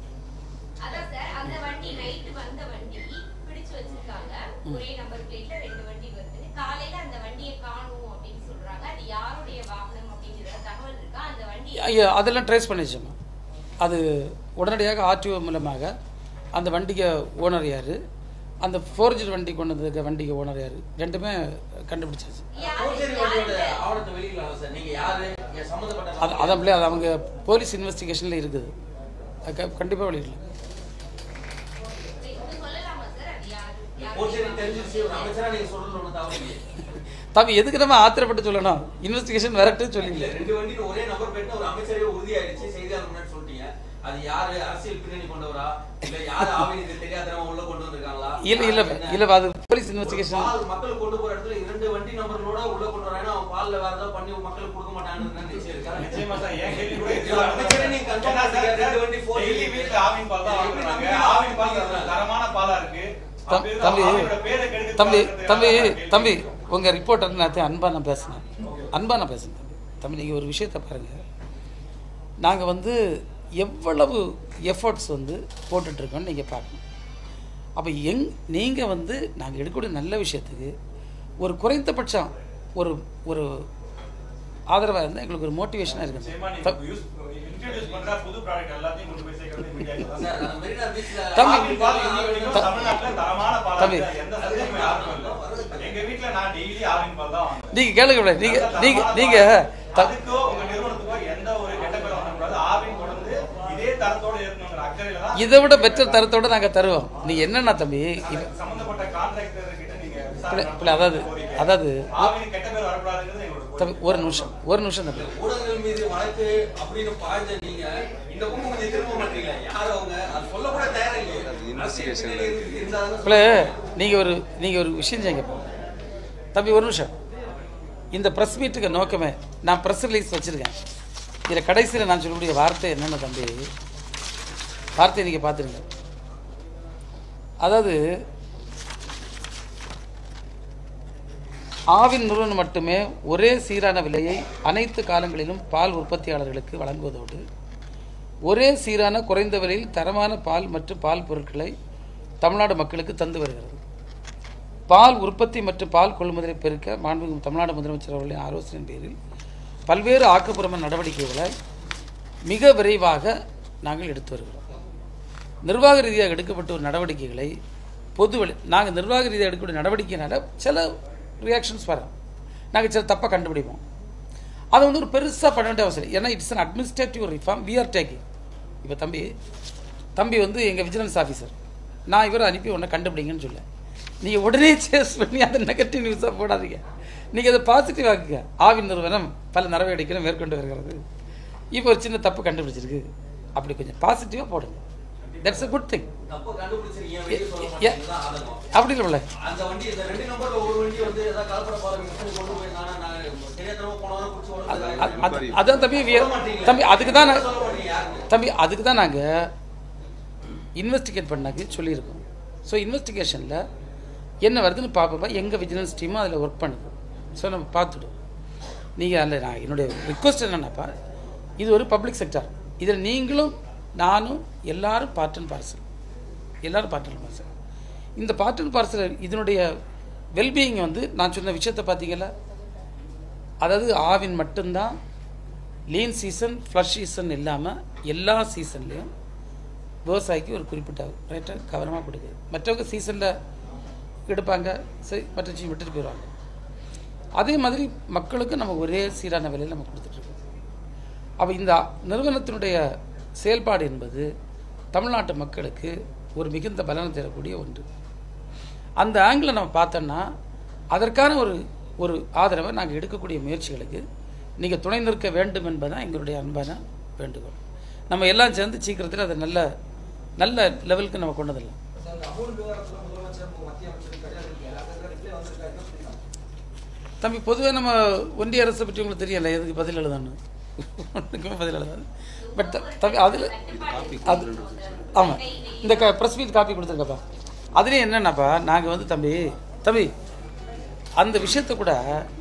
ஐயா அதெல்லாம் ட்ரேஸ் பண்ணி வச்சோம். அது உடனடியாக ஆர்டிஓ மூலமாக அந்த வண்டிக்கு ஓனர் யார், அந்த ஃபோர்ஜர் வண்டி கொண்டு வந்திருக்க வண்டிக்கு ஓனர் யார், ரெண்டுமே கண்டுபிடிச்சாச்சு. அது அதான் பிள்ளை அது அவங்க போலீஸ் இன்வெஸ்டிகேஷனில் இருக்குது, அது கண்டிப்பாக வெளியிடலாம். தம்பி எதுக்கு நம்ம ஆத்திரப்பட்டு சொல்லணும், இன்வெஸ்டிகேஷன் வரட்டு சொல்லிங்க. ரெண்டு வண்டி ஒரே நம்பர் பேட்ல ஒரு அமைச்சரே உறுதியாயிருச்சு, செய்தியாளர் முன்னாடி சொல்லிட்டீங்க. அது யாரு அரசியல் பின்னணி கொண்டவரா இல்ல யாரு ஆவினுக்கு தெரியாதவங்க உள்ள கொண்டு வந்திருக்காங்களா? இல்ல இல்ல இல்ல அது போலீஸ் இன்வெஸ்டிகேஷன். மக்கள் கொண்டு போற இடத்துல இரண்டு வண்டி நம்பர்களோட உள்ள கொண்டு வராங்க, அவன் பால்ல வேற ஏதாவது பண்ணி மக்களுக்கு கொடுக்க மாட்டாங்கன்னு நிச்சயம் இருக்கா? நிச்சயமா சார். ஏன் கேள்வி கூட இது அமைச்சரே நீங்க கன்ஃபார்ம் பண்ணுங்க. ரெண்டு வண்டி ஃபோர் டெய்லி வீட்ல ஆவின் பால் தான் வாங்குறாங்க. ஆவின் பால் தரமான பாலா இருக்கு. தம்பி தம்பி தம்பி தம்பி உங்க ரிப்போர்ட்டர் நான் அன்பா நான் பேசுனேன் அன்பா நான் பேசுனேன் தம்பி தம்பி நீங்கள் ஒரு விஷயத்தை பாருங்கள், நாங்கள் வந்து எவ்வளவு எஃபர்ட்ஸ் வந்து போட்டுட்ருக்கோன்னு நீங்கள் பார்க்கணும். அப்போ எங் நீங்கள் வந்து நாங்கள் எடுக்கக்கூடிய நல்ல விஷயத்துக்கு ஒரு குறைந்தபட்சம் ஒரு ஒரு ஆதரவாக இருந்தால் எங்களுக்கு ஒரு மோட்டிவேஷனாக இருக்குது. தம்பி தம்பி நீங்க கேளுங்க, நீங்க நீங்க நீங்க இதை விட பெற்ற தரத்தோட நாங்க தருவோம். நீங்க என்னன்னா தம்பி அதாவது அதாவது தம்பி ஒரு நிமிஷம் ஒரு நிமிஷம் தம்பி ஊடகங்கள் மீது வழக்கு அப்படின்னு பாய்ஞ்ச நீங்க இந்த பூமி மீது திரும்ப மாட்டீங்க. யார் அவங்க அது சொல்ல கூட தயாரா இல்லையே. நீங்க ஒரு நீங்க ஒரு விஷயம் செய்யுங்க தம்பி, ஒரு நிமிஷம். இந்த ப்ரெஸ் மீட்டுக்கு நோக்கமே நான் ப்ரெஸ் ரிலீஸ் வச்சுருக்கேன். இதில் கடைசியில் நான் சொல்லக்கூடிய வார்த்தை என்னென்ன தம்பி, வார்த்தையை நீங்கள் பார்த்துருங்க. அதாவது ஆவின் நிறுவனம் மட்டுமே ஒரே சீரான விலையை அனைத்து காலங்களிலும் பால் உற்பத்தியாளர்களுக்கு வழங்குவதோடு ஒரே சீரான குறைந்த விலையில் தரமான பால் மற்றும் பால் பொருட்களை தமிழ்நாடு மக்களுக்கு தந்து வருகிறது. பால் உற்பத்தி மற்றும் பால் கொள்முதலை பெருக்க மாண்புமிகு தமிழ்நாடு முதலமைச்சர் அவர்களின் ஆலோசனையின் பேரில் பல்வேறு ஆக்கப்பூர்வ நடவடிக்கைகளை மிக விரைவாக நாங்கள் எடுத்து வருகிறோம். நிர்வாக ரீதியாக எடுக்கப்பட்ட ஒரு நடவடிக்கைகளை பொது வழி நாங்கள் நிர்வாக ரீதியாக எடுக்கக்கூடிய நடவடிக்கையினால சில ரியாக்ஷன்ஸ் வரும், நாங்கள் சில தப்பாக கண்டுபிடிப்போம். அதை வந்து ஒரு பெருசாக பண்ண வேண்டிய அவசியம். ஏன்னா it's an administrative reform we are taking. இப்போ தம்பி தம்பி வந்து எங்கள் விஜிலன்ஸ் ஆஃபீஸர், நான் இவரை அனுப்பி உன்னை கண்டுபிடிங்கன்னு சொல்ல, நீங்கள் உடனே சேஸ் பண்ணி அதை நெகட்டிவ் நியூஸாக போடாதீங்க. நீங்கள் அதை பாசிட்டிவ் ஆக்குங்க. ஆவின் நிறுவனம் பல நடவடிக்கைகளை மேற்கொண்டு வருகிறது, இப்போ ஒரு சின்ன தப்பு கண்டுபிடிச்சிருக்கு, அப்படி கொஞ்சம் பாசிட்டிவாக போடுங்க. That's a good thing. அப்படி இல்லை அதான் தம்பி தம்பி அதுக்கு தான் தம்பி அதுக்கு தான் நாங்கள் இன்வெஸ்டிகேட் பண்ணாக்க சொல்லியிருக்கோம். ஸோ இன்வெஸ்டிகேஷனில் என்ன வருதுன்னு பார்ப்போம்ப்பா. எங்கள் விஜிலன்ஸ் டீமும் அதில் ஒர்க் பண்ணுது. ஸோ நம்ம பார்த்துடுவோம். நீங்கள் அதில் நான் என்னுடைய ரிக்வஸ்ட் என்னென்னாப்பா, இது ஒரு பப்ளிக் செக்டார், இதில் நீங்களும் நானும் எல்லாரும் பார்ட் அண்ட் பார்சல் எல்லோரும் பார்ட் அண்ட் பார்சல். இந்த பார்ட் அண்ட் பார்சல் இதனுடைய வெல்பீயிங் வந்து நான் சொன்ன விஷயத்தை பார்த்தீங்களா, அதாவது ஆவின் மட்டும்தான் லீன் சீசன் ஃப்ளஷ் சீசன் இல்லாமல் எல்லா சீசன்லேயும் விவசாயிக்கு ஒரு குறிப்பிட்ட ரேட்டை கவனமாக கொடுக்குது. மற்றவங்க சீசனில் எடுப்பாங்க, சரி மற்ற சீசன் விட்டுட்டு போயிடுவாங்க. அதே மாதிரி மக்களுக்கு நம்ம ஒரே சீரான விலையில் நம்ம கொடுத்துட்ருக்கோம். அப்போ இந்த நிறுவனத்தினுடைய செயல்பாடு என்பது தமிழ்நாட்டு மக்களுக்கு ஒரு மிகுந்த பலனை தரக்கூடிய ஒன்று. அந்த ஆங்கிளில் நம்ம பார்த்தோன்னா அதற்கான ஒரு ஒரு ஆதரவை நாங்கள் எடுக்கக்கூடிய முயற்சிகளுக்கு நீங்கள் துணை நிற்க வேண்டும் என்பதுதான் எங்களுடைய அன்பான வேண்டுகோள். நம்ம எல்லாம் சேர்ந்து சீக்கிரத்தில் அதை நல்ல நல்ல லெவலுக்கு நம்ம கொண்டு வரலாம். தம்பி, பொதுவாக நம்ம ஒன்றிய அரசை பற்றி உங்களுக்கு தெரியல, எதுக்கு பதில் எழுதணும், ஒன்றுக்குமே பதில் எழுதாது. பட் தம்பி அதில் அது ஆமாம், இந்த க ப்ரெஸ் மீட் காப்பி கொடுத்துருக்கப்பா. அதுலேயும் என்னென்னாப்பா, நாங்கள் வந்து தம்பி தம்பி அந்த விஷயத்தை கூட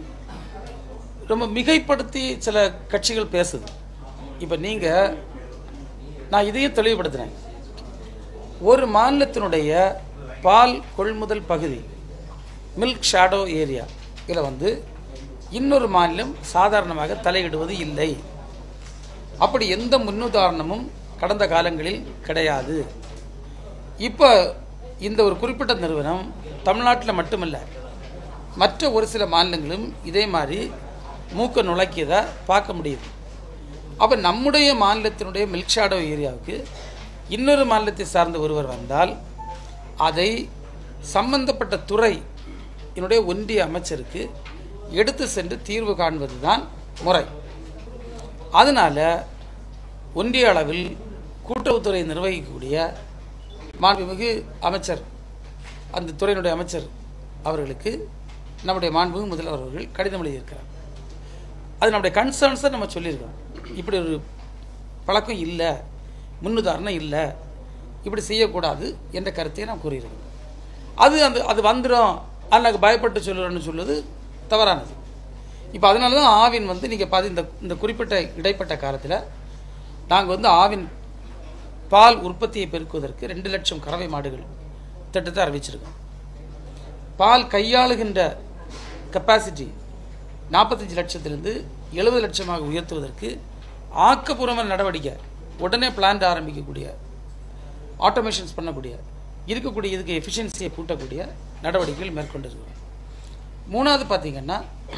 ரொம்ப மிகைப்படுத்தி சில கட்சிகள் பேசுது. இப்போ நீங்கள், நான் இதையும் தெளிவுபடுத்துகிறேன். ஒரு மாநிலத்தினுடைய பால் கொள்முதல் பகுதி மில்க் ஷேடோ ஏரியா இதில் வந்து இன்னொரு மாநிலம் சாதாரணமாக தலையிடுவது இல்லை. அப்படி எந்த முன்னுதாரணமும் கடந்த காலங்களில் கிடையாது. இப்போ இந்த ஒரு குறிப்பிட்ட நிறுவனம் தமிழ்நாட்டில் மட்டுமல்ல, மற்ற ஒரு சில மாநிலங்களும் இதே மாதிரி மூக்க நுழைக்கியதை பார்க்க முடியுது. அப்போ நம்முடைய மாநிலத்தினுடைய மில்க் ஷேடோ ஏரியாவுக்கு இன்னொரு மாநிலத்தை சார்ந்த ஒருவர் வந்தால் அதை சம்பந்தப்பட்ட துறை என்னுடைய ஒன்றிய அமைச்சருக்கு எடுத்து சென்று தீர்வு காண்பது தான் முறை. அதனால் ஒன்றிய அளவில் கூட்டுறவுத்துறை நிர்வகிக்கக்கூடிய மாண்புமிகு அமைச்சர், அந்த துறையினுடைய அமைச்சர் அவர்களுக்கு நம்முடைய மாண்புமிகு முதல்வர் அவர்கள் கடிதம் எழுதியிருக்கிறார். அது நம்முடைய கன்சர்ன்ஸை நம்ம சொல்லியிருக்கோம். இப்படி ஒரு பழக்கம் இல்லை, முன்னுதாரணம் இல்லை, இப்படி செய்யக்கூடாது என்ற கருத்தையை நான் கூறியிருக்கேன். அது அந்த அது வந்துடும், எனக்கு பயப்பட்டு சொல்லுறேன்னு சொல்லுவது தவறானது. இப்போ அதனால தான் ஆவின் வந்து நீங்கள் பார்த்து இந்த இந்த குறிப்பிட்ட இடைப்பட்ட காலத்தில் நாங்கள் வந்து ஆவின் பால் உற்பத்தியை பெருக்குவதற்கு ரெண்டு லட்சம் கறவை மாடுகள் திட்டத்தை அறிவிச்சிருக்கோம். பால் கையாளுகின்ற கெப்பாசிட்டி நாற்பத்தஞ்சு லட்சத்திலிருந்து எழுபது லட்சமாக உயர்த்துவதற்கு ஆக்கப்பூர்வமான நடவடிக்கை, உடனே பிளான்ட் ஆரம்பிக்கக்கூடிய, ஆட்டோமேஷன்ஸ் பண்ணக்கூடிய, இருக்கக்கூடிய இதுக்கு எஃபிஷியன்சியை கூட்டக்கூடிய நடவடிக்கைகள் மேற்கொண்டிருக்கிறோம். மூணாவது பார்த்திங்கன்னா,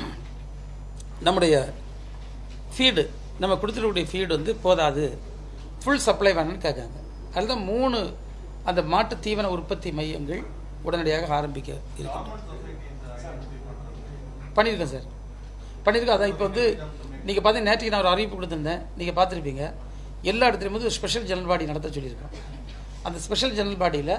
நம்முடைய ஃபீடு, நம்ம கொடுத்துருக்கக்கூடிய ஃபீடு வந்து போதாது, ஃபுல் சப்ளை வேணும்னு கேட்காங்க. அதுதான் மூணு அந்த மாட்டு தீவன உற்பத்தி மையங்கள் உடனடியாக ஆரம்பிக்க இருக்கு. பண்ணியிருக்கேன் சார், பண்ணியிருக்கேன். அதான் இப்போ வந்து நீங்கள் பார்த்தீங்கன்னா, நேற்றுக்கு நான் ஒரு அறிவிப்பு கொடுத்துருந்தேன், நீங்கள் பார்த்துருப்பீங்க. எல்லா இடத்துலையும் வந்து ஒரு ஸ்பெஷல் ஜெனரல் பாடி நடத்த சொல்லியிருக்கோம். அந்த ஸ்பெஷல் ஜெனரல் பாடியில்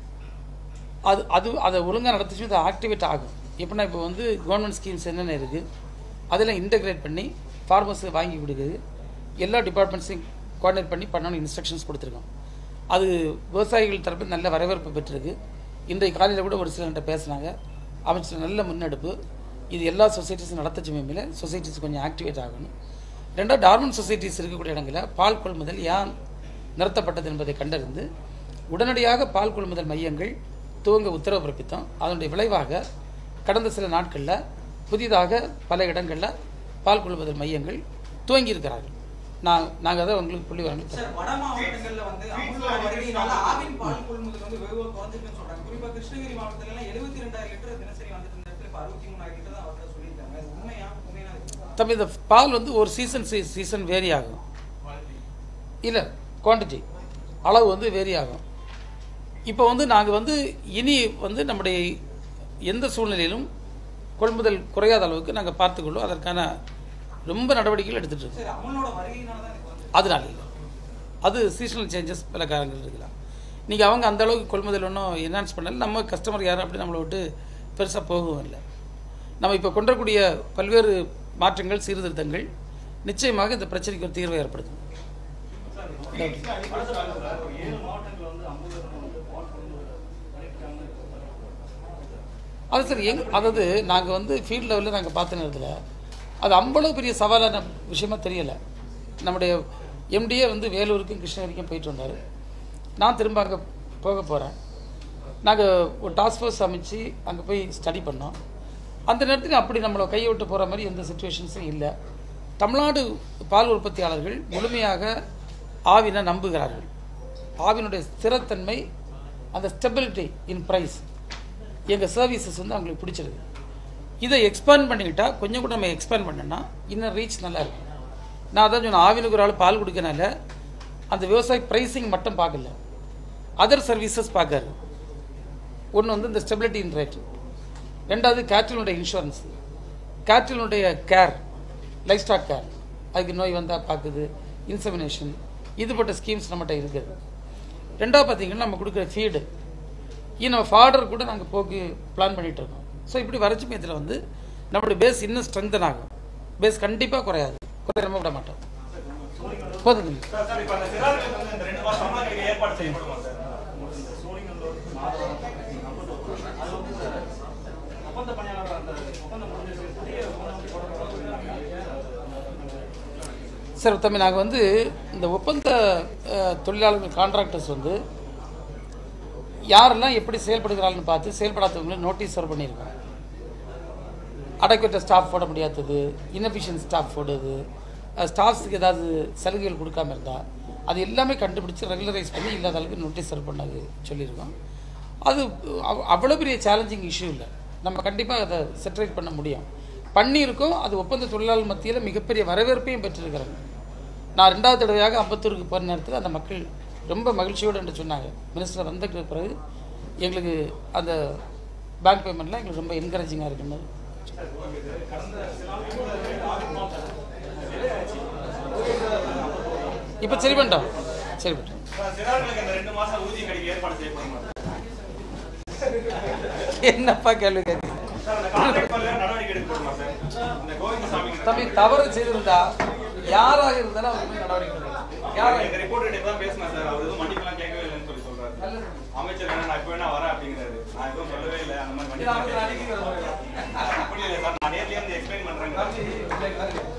அது அது அதை ஒழுங்காக நடத்திச்சு அது ஆக்டிவேட் ஆகும். எப்படின்னா, இப்போ வந்து கவர்மெண்ட் ஸ்கீம்ஸ் என்னென்ன இருக்குது அதெல்லாம் இன்டெகிரேட் பண்ணி ஃபார்மர்ஸு வாங்கி கொடுக்குது. எல்லா டிபார்ட்மெண்ட்ஸையும் கோஆர்டினேட் பண்ணி பண்ணணும் இன்ஸ்ட்ரக்ஷன்ஸ் கொடுத்துருக்கோம். அது விவசாயிகள் தரப்பு நல்ல வரவேற்பு பெற்றிருக்கு. இன்றைய காலையில் கூட ஒரு சிலர்கிட்ட பேசுனாங்க, அமைச்சர் நல்ல முன்னெடுப்பு, இது எல்லா சொசைட்டிஸும் நடத்த சமயமில்லை, சொசைட்டிஸ் கொஞ்சம் ஆக்டிவேட் ஆகணும். ரெண்டாவது, டார்மன் சொசைட்டிஸ் இருக்கக்கூடிய இடங்களில் பால் கொள்முதல் ஏன் நிறுத்தப்பட்டது என்பதை கண்டறிந்து உடனடியாக பால் கொள்முதல் மையங்கள் துவங்க உத்தரவு பிறப்பித்தோம். அதனுடைய விளைவாக கடந்த சில நாட்களில் புதிதாக பல இடங்களில் பால் கொள்முதல் மையங்கள் துவங்கி இருக்கிறார்கள். நான் நாங்கள் அதை உங்களுக்கு புள்ளி வரணும். வட மாவட்டங்களில் வந்து அமுலோட வருகையினால ஆவின் பால் கொள்முதல் வந்து வெகுவாக குறைஞ்சிருக்குன்னு சொல்றாங்க. குறிப்பாக கிருஷ்ணகிரி மாவட்டத்துல எல்லாம் எழுபத்தி ரெண்டாயிரம் லிட்டர் தினசரி வந்துட்டு இருந்த இடத்துல இப்போ அறுபத்தி மூணாயிரம் லிட்டர் தான் அவர்கிட்ட சொல்லியிருக்காங்க. அது உண்மையா? உண்மையான தம்பி, இந்த பால் வந்து ஒரு சீசன் சீசன் வேரி ஆகும், இல்லை குவான்டிட்டி அளவு வந்து வேரி ஆகும். இப்போ வந்து நாங்கள் வந்து இனி வந்து நம்முடைய எந்த சூழ்நிலையிலும் கொள்முதல் குறையாத அளவுக்கு நாங்கள் பார்த்துக்கொள்ளும், அதற்கான ரொம்ப நடவடிக்கைகள் எடுத்துகிட்டு இருக்கோம். அதனால இல்லை, அது சீசனல் சேஞ்சஸ் பல காரணங்கள் இருக்கலாம். நீங்கள் அவங்க அந்த அளவுக்கு கொள்முதல் ஒன்றும் என்ஹான்ஸ் பண்ணல, நம்ம கஸ்டமர் யாரும் அப்படி நம்மளை விட்டு பெருசாக போகவும் இல்லை. நம்ம இப்போ கொண்டக்கூடிய பல்வேறு மாற்றங்கள், சீர்திருத்தங்கள் நிச்சயமாக இந்த பிரச்சனைக்கு ஒரு தீர்வை ஏற்படுத்தும். அது சரி, எங் அதாவது நாங்கள் வந்து ஃபீல்ட் லெவலில் நாங்கள் பார்த்த நேரத்தில் அது அவ்வளோ பெரிய சவாலான விஷயமா தெரியலை. நம்முடைய எம்டிஏ வந்து வேலூருக்கும் கிருஷ்ணகிரிக்கும் போயிட்டு வந்தார். நான் திரும்ப அங்கே போக போகிறேன். நாங்கள் ஒரு டாஸ்க் ஃபோர்ஸ் அமைச்சு அங்கே போய் ஸ்டடி பண்ணோம். அந்த நேரத்தில் அப்படி நம்மளை கையை விட்டு போகிற மாதிரி எந்த சுச்சுவேஷன்ஸும் இல்லை. தமிழ்நாடு பால் உற்பத்தியாளர்கள் முழுமையாக ஆவினை நம்புகிறார்கள். ஆவினுடைய ஸ்திரத்தன்மை, அந்த ஸ்டெபிலிட்டி இன் ப்ரைஸ், எங்கள் சர்வீசஸ் வந்து அவங்களுக்கு பிடிச்சிருக்கு. இதை எக்ஸ்பேண்ட் பண்ணிக்கிட்டால், கொஞ்சம் கூட நம்ம எக்ஸ்பேண்ட் பண்ணோன்னா இன்னும் ரீச் நல்லா இருக்கும். நான் அதான் சொன்னேன், ஆவினுக்கு ஒரு ஆள் பால் கொடுக்கறனால அந்த விவசாய ப்ரைஸிங் மட்டும் பார்க்கல, அதர் சர்வீசஸ் பார்க்காரு. ஒன்று வந்து இந்த ஸ்டெபிலிட்டி இன் ரேட், ரெண்டாவது கேட்டிலுடைய இன்சூரன்ஸ், கேட்டிலுடைய கேர், லைஃப் ஸ்டாக் கேர், அதுக்கு நோய் வந்தால் பார்க்குது, இன்செமினேஷன், இதுபட்ட ஸ்கீம்ஸ் நம்மகிட்ட இருக்குது. ரெண்டாவது பார்த்தீங்கன்னா நம்ம கொடுக்குற ஃபீடு, இது நம்ம ஃபார்டர் கூட நாங்கள் போக்கு பிளான் பண்ணிகிட்ருக்கோம். ஸோ இப்படி வறட்சிமயத்தில் வந்து நம்மளுடைய பேஸ் இன்னும் ஸ்ட்ரென்தன் ஆகும். பேஸ் கண்டிப்பாக குறையாது, குறைய நம்ம விட மாட்டோம். போதும். சார் தம்பி, நாங்கள் வந்து இந்த ஒப்பந்த தொழிலாளர்கள் கான்ட்ராக்டர்ஸ் வந்து யாரெல்லாம் எப்படி செயல்படுகிறாள்னு பார்த்து செயல்படாதவங்களை நோட்டீஸ் சர்வ் பண்ணியிருக்கோம். அடைக்கட்ட ஸ்டாஃப் போட முடியாதது, இன்எஃபிஷியன்ட் ஸ்டாஃப் போடுறது, ஸ்டாஃப்ஸுக்கு ஏதாவது சலுகைகள் கொடுக்காம இருந்தால் அது எல்லாமே கண்டுபிடிச்சி ரெகுலரைஸ் பண்ணி இல்லாத அளவுக்கு நோட்டீஸ் சர்வ் பண்ணது சொல்லியிருக்கோம். அது அவ்வளோ பெரிய சேலஞ்சிங் இஷ்யூ இல்லை, நம்ம கண்டிப்பாக அதை செட்டரேட் பண்ண முடியும். பண்ணியிருக்கோம். அது ஒப்பந்த தொழிலாளர் மத்தியில் மிகப்பெரிய வரவேற்பையும் பெற்றிருக்கிறாங்க. நான் ரெண்டாவது தடவையாக அம்பத்தூருக்கு போகிற நேரத்தில் அந்த மக்கள் ரொம்ப மகிழ்ச்சியோடு என்று சொன்னாங்க. மினிஸ்டர் வந்த பிறகு எங்களுக்கு அந்த பேங்க் பேமெண்ட்லாம் எங்களுக்கு ரொம்ப என்கரேஜிங்காக இருக்குன்னு. இப்போ சரி பண்ணிட்டோம், சரி பண்ணிட்டோம். என்னப்பா கேள்வி கேட்குறீங்க தம்பி? தவறு செய்திருந்தா யாராக இருந்தாலும் அவருக்கு நடவடிக்கை எடுக்கணும். யாராக எங்க ரிப்போர்ட் தான் பேசினேன் சார், அவர் எதுவும் மன்னிப்பெல்லாம் கேட்கவே இல்லைன்னு சொல்லி சொல்றாரு. அமைச்சர் வேணா நான் இப்போ வேணா வரேன் அப்படிங்கிறாரு. நான் எதுவும் சொல்லவே இல்லை அந்த மாதிரி. அப்படி இல்லை சார், நான் நேர்லயே வந்து எக்ஸ்பிளைன் பண்றேன்.